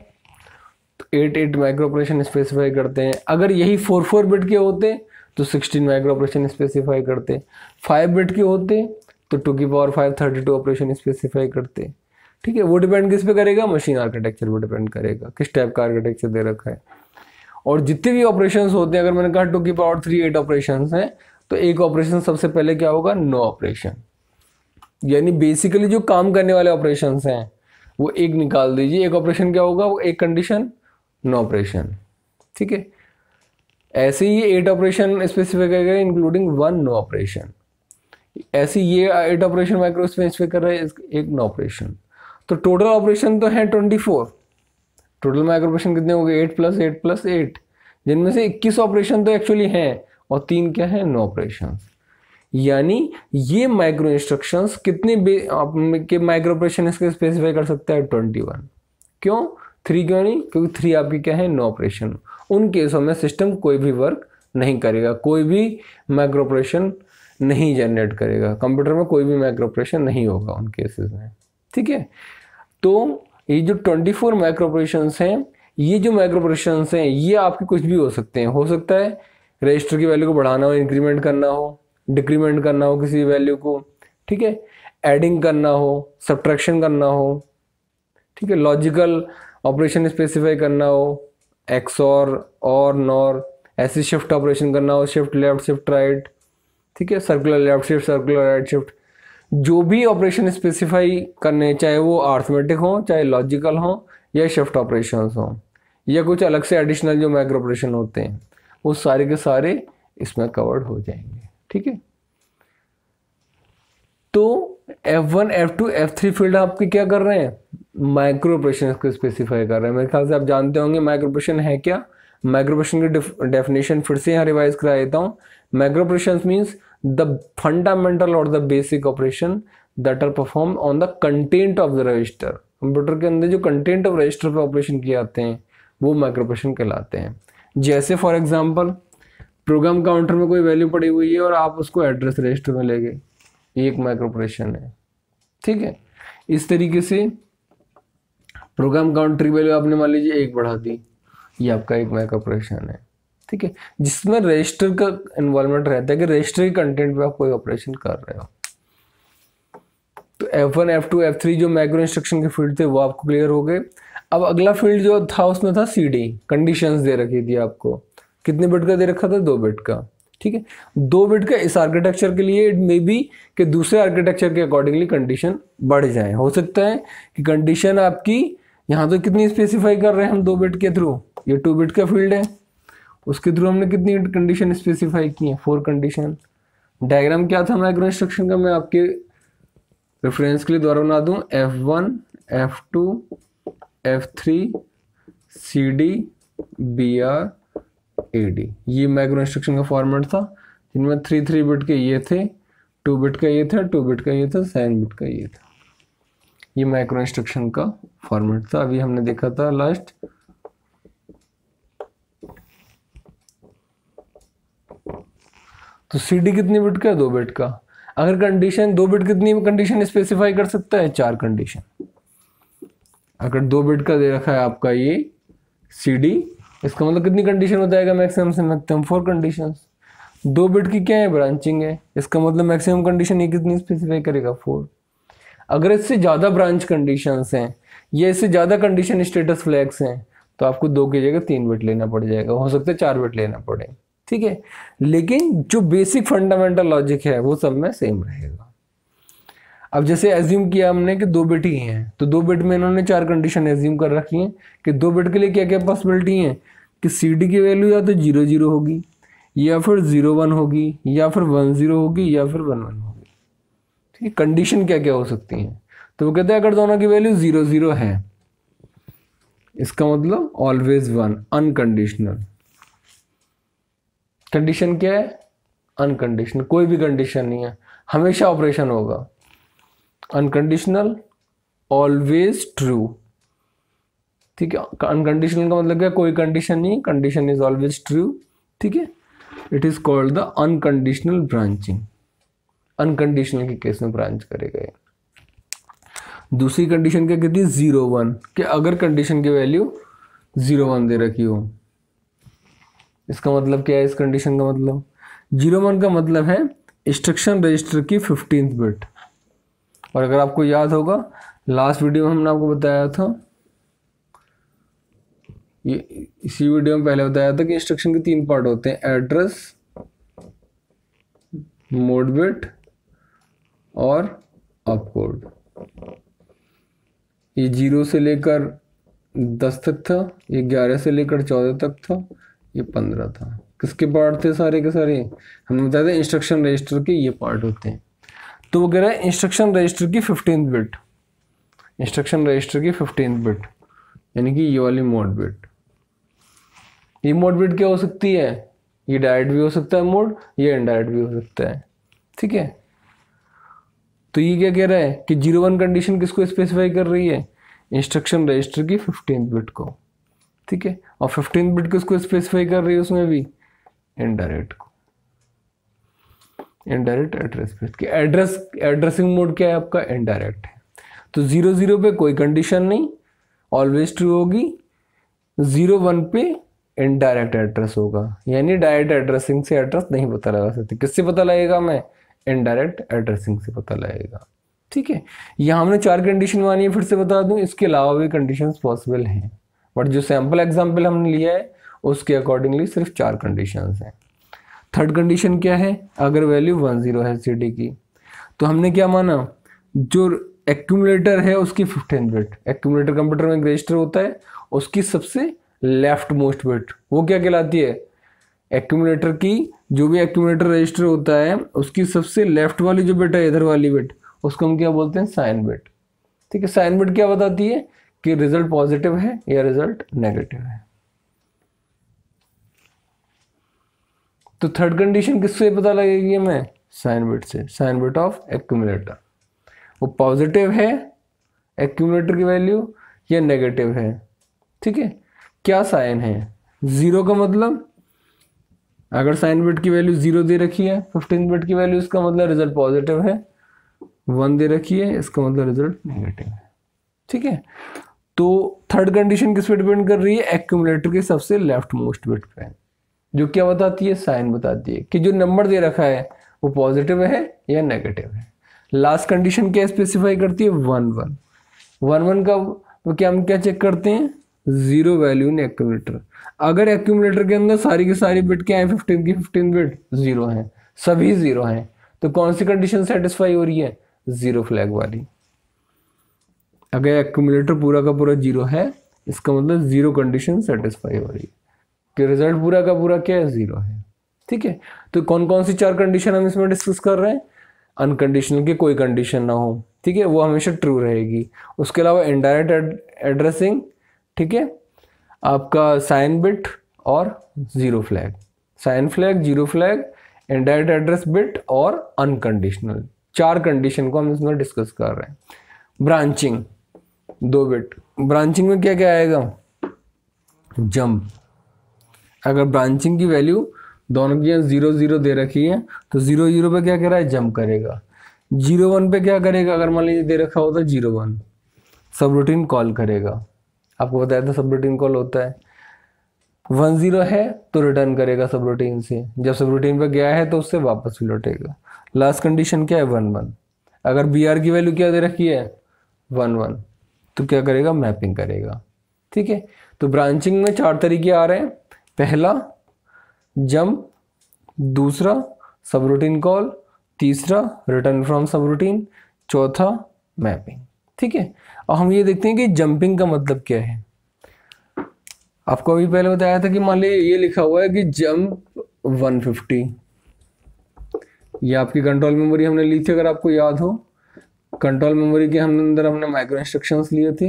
तो eight eight micro operation specify करते हैं। अगर यही फोर फोर बिट के होते तो सिक्सटीन माइक्रो ऑपरेशन स्पेसिफाई करते। फाइव बिट के होते तो टू की power five thirty two operation specify करते। ठीक है, वो डिपेंड किस पे करेगा, मशीन आर्किटेक्चर पे डिपेंड करेगा, किस टाइप का आर्किटेक्चर दे रखा है। और जितने भी ऑपरेशंस होते हैं, अगर मैंने कहा टू की पावर थ्री एट ऑपरेशंस हैं, तो एक ऑपरेशन सबसे पहले क्या होगा, नो ऑपरेशन। यानी बेसिकली जो काम करने वाले ऑपरेशंस हैं वो एक निकाल दीजिए। एक ऑपरेशन क्या होगा, वो एक कंडीशन नो ऑपरेशन, ठीक है। ऐसे ही एट ऑपरेशन स्पेसिफाई करेगा इंक्लूडिंग वन नो ऑपरेशन। ऐसे ये एट ऑपरेशन माइक्रो स्पेसिफाई कर रहे हैं, एक नो ऑपरेशन। तो टोटल ऑपरेशन तो है twenty four. Total micro operation कितने हो गए, eight plus eight plus eight, जिनमें से इक्कीस ऑपरेशन तो एक्चुअली हैं और तीन क्या है, नो ऑपरेशन। यानी ये माइक्रो इंस्ट्रक्शंस कितने के माइक्रो ऑपरेशन इसके स्पेसिफाई कर सकता है, ट्वेंटी वन। क्यों थ्री क्यों नहीं, क्योंकि थ्री आपकी क्या है, नो ऑपरेशन। उन केसों में सिस्टम कोई भी वर्क नहीं करेगा, कोई भी माइक्रो ऑपरेशन नहीं जनरेट करेगा, कंप्यूटर में कोई भी माइक्रो ऑपरेशन नहीं होगा उन केसेस में, ठीक है। तो ये जो ट्वेंटी फोर माइक्रो ऑपरेशंस हैं, ये जो माइक्रो ऑपरेशंस हैं ये आपके कुछ भी हो सकते हैं। हो सकता है रजिस्टर की वैल्यू को बढ़ाना हो, इंक्रीमेंट करना हो, डिक्रीमेंट करना हो किसी वैल्यू को, ठीक है, एडिंग करना हो, सब्ट्रैक्शन करना हो, ठीक है, लॉजिकल ऑपरेशन स्पेसिफाई करना हो, एक्स और और नॉर, ऐसे शिफ्ट ऑपरेशन करना हो, शिफ्ट लेफ्ट शिफ्ट राइट, ठीक है, circular left shift circular right shift. जो भी ऑपरेशन स्पेसिफाई करने, चाहे वो अर्थमेटिक हो, चाहे लॉजिकल हो, या शिफ्ट ऑपरेशंस हो, या कुछ अलग से एडिशनल जो माइक्रो ऑपरेशन होते हैं, वो सारे के सारे इसमें कवर्ड हो जाएंगे, ठीक है। तो F one, F two, F three field आपके क्या कर रहे हैं, माइक्रो ऑपरेशन को स्पेसिफाई कर रहे हैं। मेरे ख्याल से आप जानते होंगे माइक्रो ऑपरेशन है क्या। माइक्रो ऑपरेशन की डेफिनेशन फिर से यहाँ रिवाइज करा देता हूँ। Micro operation means the fundamental और the basic operation that are perform on the content of the register. Computer के अंदर जो कंटेंट ऑफ रजिस्टर पर ऑपरेशन किए जाते हैं वो माइक्रो ऑपरेशन कहलाते हैं। जैसे फॉर एग्जाम्पल प्रोग्राम काउंटर में कोई वैल्यू पड़ी हुई है और आप उसको एड्रेस रजिस्टर में ले गए, ये एक माइक्रो ऑपरेशन है, ठीक है। इस तरीके से प्रोग्राम काउंटर की वैल्यू आपने मान लीजिए एक बढ़ा दी, ये आपका एक माइक्रो ऑपरेशन है, ठीक है, जिसमें रजिस्टर का इन्वॉल्वमेंट रहता है कि रजिस्टर के कंटेंट पे आप कोई ऑपरेशन कर रहे हो। तो F one, F two, F three जो माइक्रो इंस्ट्रक्शन के फील्ड थे वो आपको क्लियर हो गए। अब अगला फील्ड जो था उसमें था सी डी, कंडीशंस दे रखी थी आपको। कितने बिट का दे रखा था, दो बिट का, ठीक है। दो बिट का इस आर्किटेक्चर के लिए इट मे बी कि दूसरे आर्किटेक्चर के अकॉर्डिंगली कंडीशन बढ़ जाए। हो सकता है कि कंडीशन आपकी यहाँ तो कितनी स्पेसिफाई कर रहे हैं हम दो बिट के थ्रू, ये टू बिट का फील्ड है, उसके थ्रू हमने कितनी कंडीशन स्पेसिफाई की है, फोर कंडीशन। डायग्राम क्या था माइक्रो इंस्ट्रक्शन का, मैं आपके रेफरेंस के लिए दोबारा बना दूं। F one, F two, F three, C D, B R, A D, ये माइक्रो इंस्ट्रक्शन का फॉर्मेट था, जिनमें थ्री थ्री बिट के ये थे, टू बिट का ये था, टू बिट का ये था, सेवन बिट का ये था। ये माइक्रो इंस्ट्रक्शन का फॉर्मेट था, अभी हमने देखा था लास्ट। तो सी डी कितनी बिट का है, दो बिट का। अगर कंडीशन दो बिट कितनी कंडीशन स्पेसिफाई कर सकता है, चार कंडीशन। अगर दो बिट का दे रखा है आपका ये सी डी, इसका मतलब कितनी कंडीशन हो जाएगा, मैक्सिमम से मैक्सिमम फोर कंडीशंस। दो बिट की क्या है, ब्रांचिंग है, इसका मतलब मैक्सिमम कंडीशन ये कितनी स्पेसिफाई करेगा, फोर। अगर इससे ज़्यादा ब्रांच कंडीशंस हैं या इससे ज़्यादा कंडीशन स्टेटस फ्लैग्स हैं तो आपको दो की जगह तीन बिट लेना पड़ जाएगा, हो सकता है चार बिट लेना पड़े, ठीक है। लेकिन जो बेसिक फंडामेंटल लॉजिक है वो सब में सेम रहेगा। अब जैसे एज्यूम किया हमने कि दो बिट ही हैं, तो दो बिट में इन्होंने चार कंडीशन एज्यूम कर रखी हैं कि दो बिट के लिए क्या क्या पॉसिबिलिटी है कि सी डी की वैल्यू या तो जीरो जीरो होगी, या फिर जीरो वन होगी, या फिर वन जीरो होगी, या फिर वन वन होगी, ठीक है। कंडीशन क्या क्या हो सकती हैं, तो वो कहते हैं अगर दोनों की वैल्यू जीरो जीरो है इसका मतलब ऑलवेज वन, अनकंडीशनल। कंडीशन क्या है, अनकंडीशनल, कोई भी कंडीशन नहीं है, हमेशा ऑपरेशन होगा। अनकंडीशनल, ऑलवेज ट्रू, ठीक है। अनकंडीशनल का मतलब क्या, कोई कंडीशन नहीं, कंडीशन इज ऑलवेज ट्रू, ठीक है। It is called the unconditional branching. Unconditional के केस में ब्रांच करेगा ये। दूसरी कंडीशन क्या कहती है, जीरो वन, कि अगर कंडीशन की वैल्यू जीरो वन दे रखी हो, इसका मतलब क्या है, इस कंडीशन का मतलब जीरो वन का मतलब है इंस्ट्रक्शन रजिस्टर की फिफ्टींथ बिट। और अगर आपको याद होगा लास्ट वीडियो में हमने आपको बताया था, ये इसी वीडियो में पहले बताया था कि इंस्ट्रक्शन के तीन पार्ट होते हैं, एड्रेस, मोड बिट और ऑप कोड। ये जीरो से लेकर दस तक था, ये ग्यारह से लेकर चौदह तक था, ये पंद्रह था। किसके पार्ट थे सारे के सारे? हमने बताया था इंस्ट्रक्शन रजिस्टर के ये पार्ट होते हैं। तो वो कह रहा है इंस्ट्रक्शन रजिस्टर की फिफ्टीन बिट, इंस्ट्रक्शन रजिस्टर की फिफ्टीन बिट यानी कि ये वाली मोड बिट। ये मोड बिट क्या हो सकती है? ये डायरेक्ट भी हो सकता है मोड, ये इनडायरेक्ट भी हो सकता है। ठीक है, तो ये क्या कह रहा है कि जीरो वन कंडीशन किसको स्पेसिफाई कर रही है? इंस्ट्रक्शन रजिस्टर की फिफ्टीन बिट को। ठीक है, और फिफ्टीन बिट किसको स्पेसिफाई कर रही है उसमें भी? इनडायरेक्ट को, इनडायरेक्ट एड्रेस बिट की। एड्रेस एड्रेसिंग मोड क्या है आपका? इनडायरेक्ट है। तो जीरो जीरो पे कोई कंडीशन नहीं, ऑलवेज ट्रू होगी। जीरो वन पे इनडायरेक्ट एड्रेस होगा, यानी डायरेक्ट एड्रेसिंग से एड्रेस नहीं पता लगा सकते। किससे पता लगेगा? मैं इनडायरेक्ट एड्रेसिंग से पता लगेगा। ठीक है, यहाँ हमने चार कंडीशन मानी है, फिर से बता दूं, इसके अलावा भी कंडीशंस पॉसिबल हैं, बट जो सैम्पल एग्जाम्पल हमने लिया है उसके अकॉर्डिंगली सिर्फ चार कंडीशंस हैं। थर्ड कंडीशन क्या है? अगर वैल्यू वन जीरो है सी डी की, तो हमने क्या माना? जो एक्यूमुलेटर है उसकी फिफ्टीन बिट, एक्यूमुलेटर कंप्यूटर में एक रजिस्टर होता है, उसकी सबसे लेफ्ट मोस्ट बिट वो क्या कहलाती है? एक्यूमुलेटर की जो भी एक्यूमुलेटर रजिस्टर होता है उसकी सबसे लेफ्ट वाली जो बिट है, इधर वाली बिट, उसको हम क्या बोलते हैं? Sign bit. ठीक है, साइन बिट क्या बताती है कि रिजल्ट पॉजिटिव है या रिजल्ट नेगेटिव है। तो थर्ड कंडीशन किससे पता लगेगी हमें? साइन बिट से, साइन बिट ऑफ एक्यूमुलेटर। वो पॉजिटिव है एक्यूमुलेटर की वैल्यू या नेगेटिव है। ठीक है, क्या साइन है? जीरो का मतलब, अगर साइन बिट की वैल्यू जीरो दे रखी है, फिफ्टीन बिट की वैल्यू, इसका मतलब रिजल्ट पॉजिटिव है। वन दे रखी है, इसका मतलब रिजल्ट नेगेटिव है। ठीक है, तो थर्ड कंडीशन किस पे डिपेंड कर रही है? एक्यूमुलेटर के सबसे लेफ्ट मोस्ट बिट पे, जो क्या बताती है? साइन बताती है कि जो नंबर दे रखा है वो पॉजिटिव है या नेगेटिव है। लास्ट कंडीशन क्या स्पेसिफाई करती है? One one. वन वन का वो क्या हम क्या चेक करते हैं? Zero value in accumulator. अगर एक्यूमुलेटर के अंदर सारी की सारी बिट क्या है? फिफ्टीन की फिफ्टीन बिट जीरो है, सभी जीरो हैं, तो कौन सी कंडीशन सेटिस्फाई हो रही है? जीरो फ्लैग वाली। अगर एक्यूमुलेटर पूरा का पूरा जीरो है, इसका मतलब जीरो कंडीशन सेटिस्फाई हो रही है कि रिजल्ट पूरा का पूरा क्या है? जीरो है। ठीक है, तो कौन कौन सी चार कंडीशन हम इसमें डिस्कस कर रहे हैं? अनकंडीशनल की कोई कंडीशन ना हो, ठीक है, वो हमेशा ट्रू रहेगी। उसके अलावा इनडायरेक्ट एड्रेसिंग, ठीक है, आपका साइन बिट और zero flag, sign flag, zero flag, indirect address bit और अनकंडीशनल, चार कंडीशन को हम इसमें डिस्कस कर रहे हैं। ब्रांचिंग, दो बिट। ब्रांचिंग में क्या क्या आएगा? जंप। अगर ब्रांचिंग की वैल्यू दोनों की जीरो जीरो दे रखी है तो जीरो जीरो पे क्या कर रहा है? जंप करेगा। जीरो वन पे क्या करेगा? अगर मान लीजिए दे रखा होता zero one, subroutine call करेगा। आपको बताया था सब रूटीन कॉल होता है। वन जीरो है तो रिटर्न करेगा सब रूटीन से, जब सब रूटीन पे गया है तो उससे वापस भी लौटेगा। लास्ट कंडीशन क्या है? One one. अगर बी आर की वैल्यू क्या दे रखी है? वन वन, तो क्या करेगा? मैपिंग करेगा। ठीक है, तो ब्रांचिंग में चार तरीके आ रहे हैं। पहला जंप, दूसरा सब रूटीन कॉल, तीसरा रिटर्न फ्रॉम सब रूटीन, चौथा मैपिंग। ठीक है, और हम ये देखते हैं कि जंपिंग का मतलब क्या है। आपको अभी पहले बताया था कि मान लीजिए ये लिखा हुआ है कि जंप वन फिफ्टी, ये आपकी कंट्रोल मेमोरी हमने ली थी, अगर आपको याद हो। कंट्रोल मेमोरी के हम अंदर हमने माइक्रो इंस्ट्रक्शंस लिए थे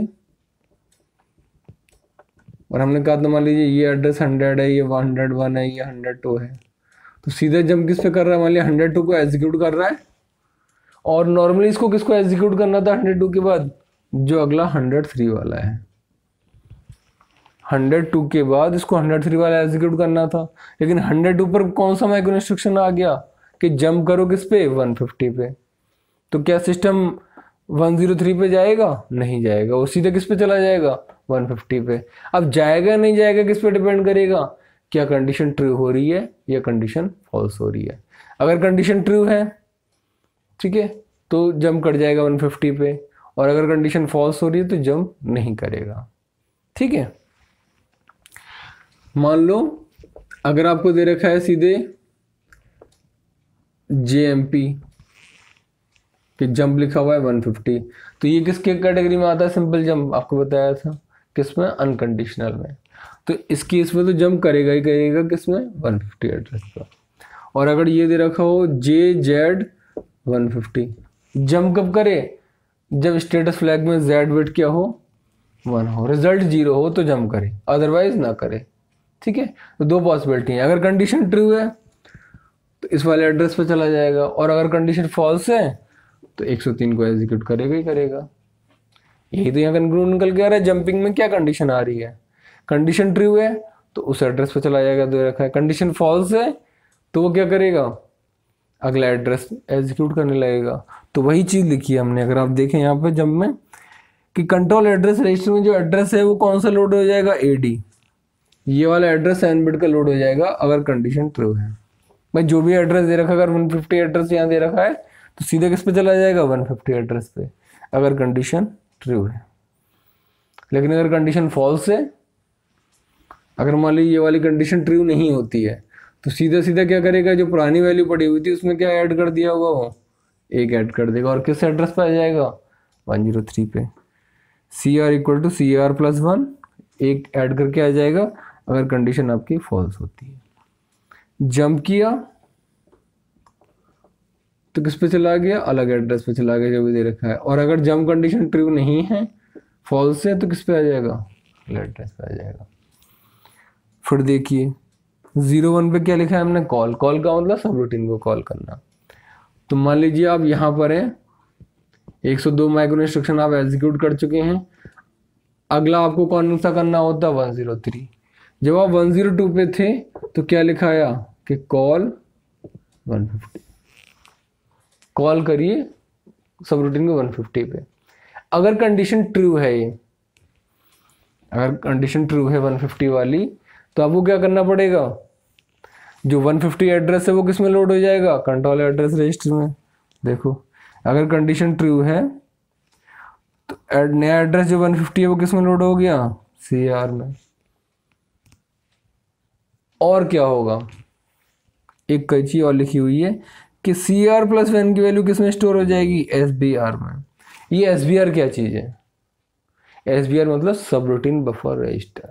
और हमने कहा था मान लीजिए ये एड्रेस हंड्रेड है, ये हंड्रेड वन है, ये हंड्रेड टू है, तो सीधे जंप किस पे कर रहा है? मान लिया हंड्रेड टू को एग्जीक्यूट कर रहा है, और नॉर्मली इसको किसको एग्जीक्यूट करना था हंड्रेड टू के बाद? जो अगला हंड्रेड थ्री वाला है। हंड्रेड टू के बाद इसको हंड्रेड थ्री वाला एग्जीक्यूट करना था, लेकिन हंड्रेड टू पर कौन सा माइक्रो इंस्ट्रक्शन आ गया कि जंप करो किस पे? वन फिफ्टी पे। तो क्या सिस्टम वन जीरो थ्री पे जाएगा? नहीं जाएगा, वो सीधे किस पे चला जाएगा? वन फिफ्टी पे। अब जाएगा नहीं जाएगा किस पे डिपेंड करेगा? क्या कंडीशन ट्रू हो रही है या कंडीशन फॉल्स हो रही है। अगर कंडीशन ट्रू है, ठीक है, तो जंप कर जाएगा वन फिफ्टी पे, और अगर कंडीशन फॉल्स हो रही है तो जंप नहीं करेगा। ठीक है, मान लो अगर आपको दे रखा है सीधे जे एम पी, कि जंप लिखा हुआ है वन फिफ्टी, तो ये किसके कैटेगरी में आता है? सिंपल जंप, आपको बताया था किसमें? अनकंडीशनल में। तो इस केस में तो जंप करेगा ही करेगा किसमें? वन फिफ्टी एड्रेस पर। और अगर ये दे रखा हो J Z one fifty, jump कब करे? जब स्टेटस फ्लैग में जेड बिट क्या हो? वन हो, रिजल्ट जीरो हो तो जंप करे, अदरवाइज ना करे। ठीक है, तो दो पॉसिबिलिटी है। अगर कंडीशन ट्रू है तो इस वाले एड्रेस पे चला जाएगा, और अगर कंडीशन फॉल्स है तो एक सौ तीन को एग्जीक्यूट करेगा ही करेगा। यही तो यहाँ कंक्लूजन निकल के आ रहा है। जंपिंग में क्या कंडीशन आ रही है? कंडीशन ट्रू है तो उस एड्रेस पे चला जाएगा दे रखा है, कंडीशन फॉल्स है तो वो क्या करेगा? अगला एड्रेस एग्जीक्यूट करने लगेगा। तो वही चीज़ लिखी है हमने। अगर आप देखें यहाँ पे जंप में कि कंट्रोल एड्रेस रजिस्टर में जो एड्रेस है वो कौन सा लोड हो जाएगा? एडी, ये वाला एड्रेस एन बिट का लोड हो जाएगा अगर कंडीशन ट्रू है। भाई जो भी एड्रेस दे रखा है, अगर वन फिफ्टी एड्रेस यहाँ दे रखा है तो सीधे किस पे चला जाएगा? वन फिफ्टी एड्रेस पे, अगर कंडीशन ट्रू है। लेकिन अगर कंडीशन फॉल्स है, अगर मान ली ये वाली कंडीशन ट्रू नहीं होती है, तो सीधा सीधा क्या करेगा? जो पुरानी वैल्यू पड़ी हुई थी उसमें क्या ऐड कर दिया होगा? वो एक ऐड कर देगा, और किस एड्रेस पे आ जाएगा? वन जीरो थ्री पे। C R equal to C R plus one, एक ऐड करके आ जाएगा अगर कंडीशन आपकी फॉल्स होती है। जंप किया तो किस पे चला गया? अलग एड्रेस पे चला गया जो भी दे रखा है। और अगर जंप कंडीशन ट्रू नहीं है, फॉल्स है, तो किस पे आ जाएगा? अलग एड्रेस पे आ जाएगा। फिर देखिए जीरो वन पे क्या लिखा है हमने? कॉल। कॉल का मतलब सब रूटीन को कॉल करना। तो मान लीजिए आप यहाँ पर हैं, एक सौ दो माइक्रो इंस्ट्रक्शन आप एग्जीक्यूट कर चुके हैं, अगला आपको कौन सा करना होता? One zero three. जब आप वन जीरो टू पे थे तो क्या लिखा आया कि कॉल वन फिफ्टी, कॉल करिए सब रूटीन को वन फिफ्टी पे। अगर कंडीशन ट्रू है, ये अगर कंडीशन ट्रू है वन फिफ्टी वाली, तो आपको क्या करना पड़ेगा? जो वन फिफ्टी एड्रेस है वो किस में लोड हो जाएगा? कंट्रोल एड्रेस रजिस्टर में। देखो अगर कंडीशन ट्रू है तो नया एड्रेस जो वन फिफ्टी है वो किस में लोड हो गया? सी आर में। और क्या होगा? एक कई चीज और लिखी हुई है कि सी आर प्लस वन की वैल्यू किस में स्टोर हो जाएगी? एस बी आर में। ये एस बी आर क्या चीज है? एस बी आर मतलब सब रूटीन बफर रजिस्टर।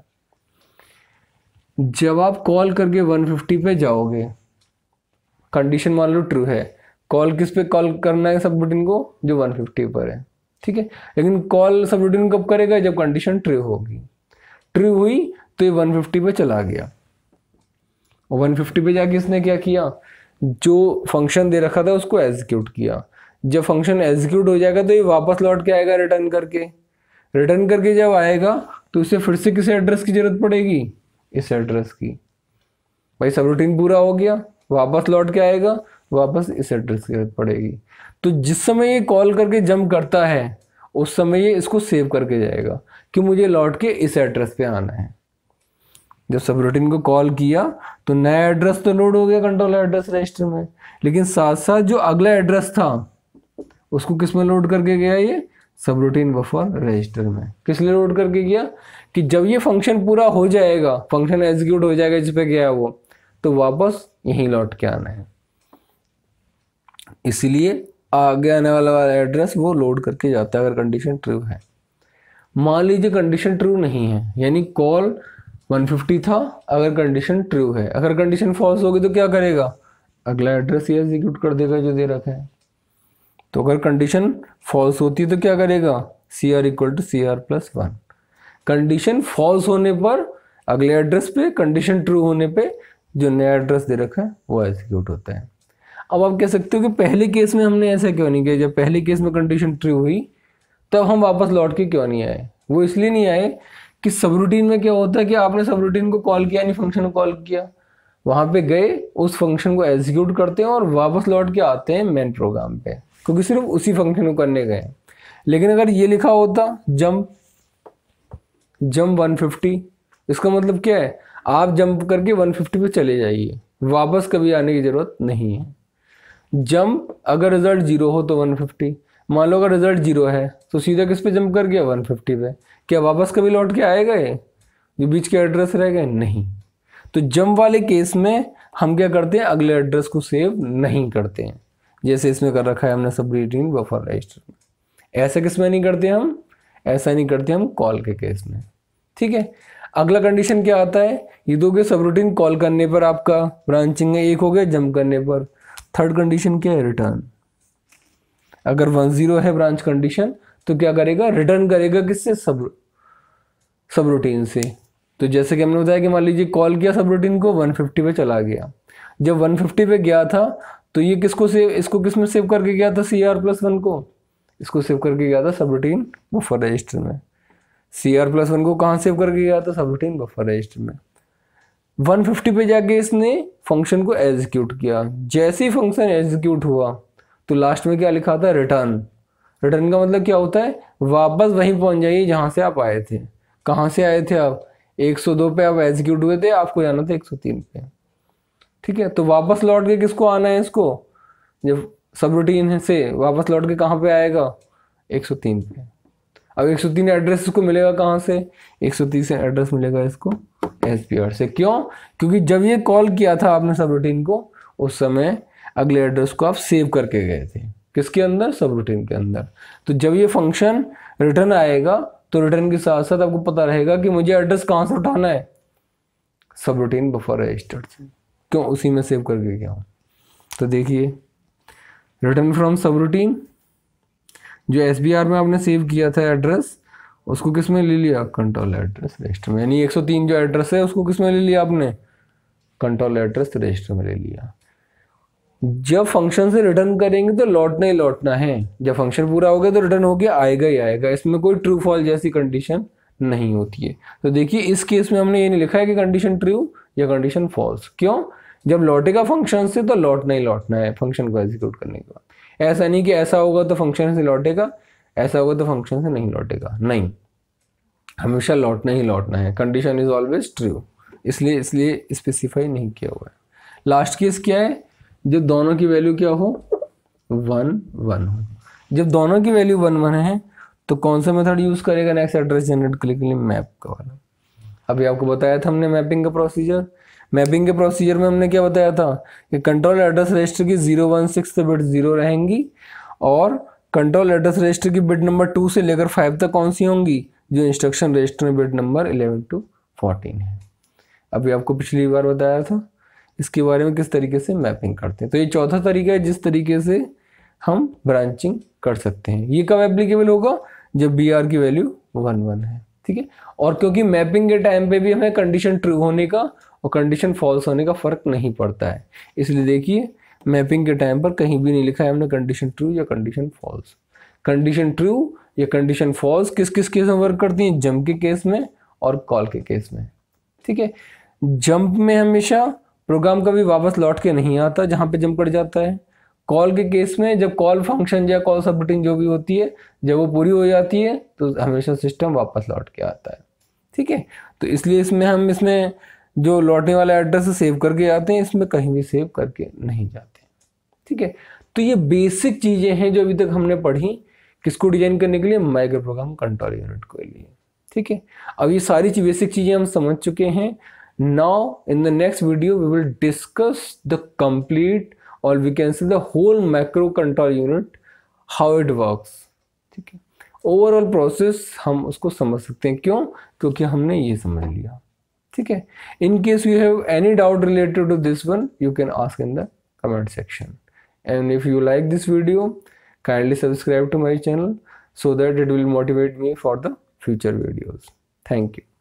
जब आप कॉल करके वन फिफ्टी पे जाओगे, कंडीशन मान लो ट्रू है, कॉल किस पे कॉल करना है? सब रूटीन को जो वन फिफ्टी पर है। ठीक है, लेकिन कॉल सब रूटीन कब करेगा? जब कंडीशन ट्रू होगी। ट्रू हुई तो ये वन फिफ्टी पे चला गया, और वन फिफ्टी पे जाके इसने क्या किया? जो फंक्शन दे रखा था उसको एग्जीक्यूट किया। जब फंक्शन एग्जीक्यूट हो जाएगा तो ये वापस लौट के आएगा रिटर्न करके। रिटर्न करके जब आएगा तो इसे फिर से किस एड्रेस की जरूरत पड़ेगी? इस एड्रेस की। भाई सब रूटीन पूरा हो गया, वापस लौट के आएगा, वापस इस एड्रेस की जरूरत पड़ेगी। तो जिस समय ये कॉल करके जंप करता है उस समय ये इसको सेव करके जाएगा कि मुझे लौट के इस एड्रेस पे आना है। जब सब रूटीन को कॉल किया तो नया एड्रेस तो लोड हो गया कंट्रोल एड्रेस रजिस्टर में, लेकिन साथ साथ जो अगला एड्रेस था उसको किस में लोड करके गया? ये सब रूटीन बफर रजिस्टर में। किस लिए लोड करके गया? कि जब ये फंक्शन पूरा हो जाएगा, फंक्शन एग्जीक्यूट हो जाएगा जिस पे गया वो, तो वापस यहीं लौट के आना है। इसीलिए आगे आने वाला वाला एड्रेस वो लोड करके जाता है अगर कंडीशन ट्रू है। मान लीजिए कंडीशन ट्रू नहीं है, यानी कॉल वन फिफ्टी था अगर कंडीशन ट्रू है, अगर कंडीशन फॉल्स होगी तो क्या करेगा? अगला एड्रेस ही एग्जीक्यूट कर देगा जो दे रखा है। तो अगर कंडीशन फॉल्स होती है तो क्या करेगा? C R equal to C R plus one. Condition false होने पर अगले एड्रेस पे, कंडीशन ट्रू होने पे जो नया एड्रेस दे रखा है वो एग्जीक्यूट होता है। अब आप कह सकते हो कि पहले केस में हमने ऐसा क्यों नहीं किया? जब पहले केस में कंडीशन ट्रू हुई तब हम वापस लौट के क्यों नहीं आए? वो इसलिए नहीं आए कि सब रूटीन में क्या होता है कि आपने सब रूटीन को कॉल किया, नहीं फंक्शन को कॉल किया, वहां पे गए, उस फंक्शन को एग्जीक्यूट करते हैं और वापस लौट के आते हैं मेन प्रोग्राम पे, क्योंकि सिर्फ उसी फंक्शन को करने गए। लेकिन अगर ये लिखा होता जंप जंप वन फिफ्टी, इसका मतलब क्या है? आप जंप करके वन फिफ्टी पे चले जाइए, वापस कभी आने की जरूरत नहीं है। जंप अगर रिजल्ट जीरो हो तो वन फिफ्टी, मान लो अगर रिजल्ट जीरो है तो सीधा किस पे जंप कर गया? वन फिफ्टी पे। क्या वापस कभी लौट के आएगा ये? जो बीच के एड्रेस रह गए? नहीं। तो जंप वाले केस में हम क्या करते हैं? अगले एड्रेस को सेव नहीं करते हैं। जैसे इसमें कर रखा है हमने सबरूटीन बफर रजिस्टर में। ऐसा किस में नहीं करते हम, ऐसा नहीं करते हम कॉल के केस में। ठीक है, अगला कंडीशन क्या आता है, ये दो के सबरूटीन कॉल करने पर आपका ब्रांचिंग है, एक हो गया जंप करने पर। थर्ड कंडीशन क्या है, रिटर्न। अगर वन जीरो है ब्रांच कंडीशन तो क्या करेगा, रिटर्न करेगा किससे, सब सबरूटीन से। तो जैसे कि हमने बताया कि मान लीजिए कॉल किया सबरूटीन को, वन फिफ्टी पे चला गया। जब वन फिफ्टी पे गया था तो ये किसको सेव, इसको किस में सेव करके गया था, सी आर प्लस वन को, इसको सेव करके गया था सबरूटीन बफर रजिस्टर में। सी आर प्लस वन को कहाँ सेव करके गया था, सबरूटीन बफर रजिस्टर में। वन फिफ्टी पे जाके इसने फंक्शन को एग्जीक्यूट किया। जैसे ही फंक्शन एग्जीक्यूट हुआ तो लास्ट में क्या लिखा था, रिटर्न। रिटर्न का मतलब क्या होता है, वापस वहीं पहुंच जाइए जहां से आप आए थे। कहाँ से आए थे आप, एक सौ दो पे आप एग्जीक्यूट हुए थे, आपको जाना था एक सौ तीन पे। ठीक है, तो वापस लौट के किसको आना है, इसको जब सबरूटीन से वापस लौट के कहाँ पे आएगा, एक सौ तीन पे। अब एक सौ तीन एड्रेस इसको मिलेगा कहाँ से, एक सौ तीन से एड्रेस मिलेगा इसको एसपीआर से। क्यों, क्योंकि जब ये कॉल किया था आपने सबरूटीन को, उस समय अगले एड्रेस को आप सेव करके गए थे, किसके अंदर, सबरूटीन के अंदर। तो जब ये फंक्शन रिटर्न आएगा तो रिटर्न के साथ साथ आपको पता रहेगा कि मुझे एड्रेस कहाँ से उठाना है, सबरूटीन बफर रजिस्टर से। क्यों, उसी में सेव करके गया हूँ। तो देखिए, रिटर्न फ्रॉम सबरूटीन, जो एसबीआर में आपने सेव किया था एड्रेस, उसको किस में ले लिया, कंट्रोल एड्रेस रजिस्टर में। यानी एक सौ तीन जो एड्रेस है उसको किस में ले लिया आपने, कंट्रोल एड्रेस रजिस्टर में ले लिया। जब फंक्शन से रिटर्न करेंगे तो लौटना ही लौटना है, जब फंक्शन पूरा हो गया तो रिटर्न होके आएगा ही आएगा, इसमें कोई ट्रू फॉल जैसी कंडीशन नहीं होती है। तो देखिए इस केस में हमने ये नहीं लिखा है कि कंडीशन ट्रू या कंडीशन फॉल्स। क्यों, जब लौटेगा फंक्शन से तो लौटना ही लौटना है फंक्शन को एग्जीक्यूट करने के बाद। ऐसा नहीं कि ऐसा होगा तो फंक्शन से लौटेगा, ऐसा होगा तो फंक्शन से नहीं लौटेगा, नहीं, हमेशा लौटना ही लौटना है। कंडीशन इज ऑलवेज ट्रू, इसलिए इसलिए स्पेसिफाई नहीं किया हुआ है। लास्ट केस क्या है, जब दोनों की वैल्यू क्या हो, वन वन हो। जब दोनों की वैल्यू वन वन है तो कौन सा मेथड यूज करेगा नेक्स्ट एड्रेस जनरेट करने के लिए, मैप का वाला। अभी आपको बताया था हमने मैपिंग का प्रोसीजर। मैपिंग के प्रोसीजर में हमने क्या बताया था कि कंट्रोल एड्रेस रजिस्टर की zero one six bit zero रहेंगी और कंट्रोल एड्रेस रजिस्टर की बिट नंबर टू से लेकर फाइव तक कौन सी होंगी, जो इंस्ट्रक्शन रजिस्टर में bit number eleven to fourteen है। अभी आपको पिछली बार बताया था इसके बारे में किस तरीके से मैपिंग करते हैं। तो ये चौथा तरीका है जिस तरीके से हम ब्रांचिंग कर सकते हैं। ये कब एप्लीकेबल होगा, जब बी आर की वैल्यू वन वन है। ठीक है, और क्योंकि मैपिंग के टाइम पे भी हमें कंडीशन ट्रू होने का और कंडीशन फॉल्स होने का फर्क नहीं पड़ता है, इसलिए देखिए मैपिंग के टाइम पर कहीं भी नहीं लिखा है हमने कंडीशन ट्रू या कंडीशन फॉल्स। कंडीशन ट्रू या कंडीशन फॉल्स किस किस केस में वर्क करती है, जंप के केस में और कॉल के केस में। ठीक है, जंप में हमेशा प्रोग्राम कभी वापस लौट के नहीं आता जहां पे जंप कर जाता है। कॉल के केस में जब कॉल फंक्शन या कॉल सबरूटीन जो भी होती है जब वो पूरी हो जाती है तो हमेशा सिस्टम वापस लौट के आता है। ठीक है, तो इसलिए इसमें हम इसमें जो लौटने वाला एड्रेस सेव करके जाते हैं, इसमें कहीं भी सेव करके नहीं जाते। ठीक है, तो ये बेसिक चीजें हैं जो अभी तक हमने पढ़ी किसको डिजाइन करने के लिए, माइक्रो प्रोग्राम कंट्रोल यूनिट के लिए। ठीक है, अब ये सारी बेसिक चीजें हम समझ चुके हैं। Now in the next video we will discuss the complete or we can say the whole macro control unit, how it works. ठीक है, ओवरऑल प्रोसेस हम उसको समझ सकते हैं। क्यों, क्योंकि हमने ये समझ लिया। ठीक है, in case you have any doubt related to this one you can ask in the comment section, and if you like this video kindly subscribe to my channel so that it will motivate me for the future videos. Thank you.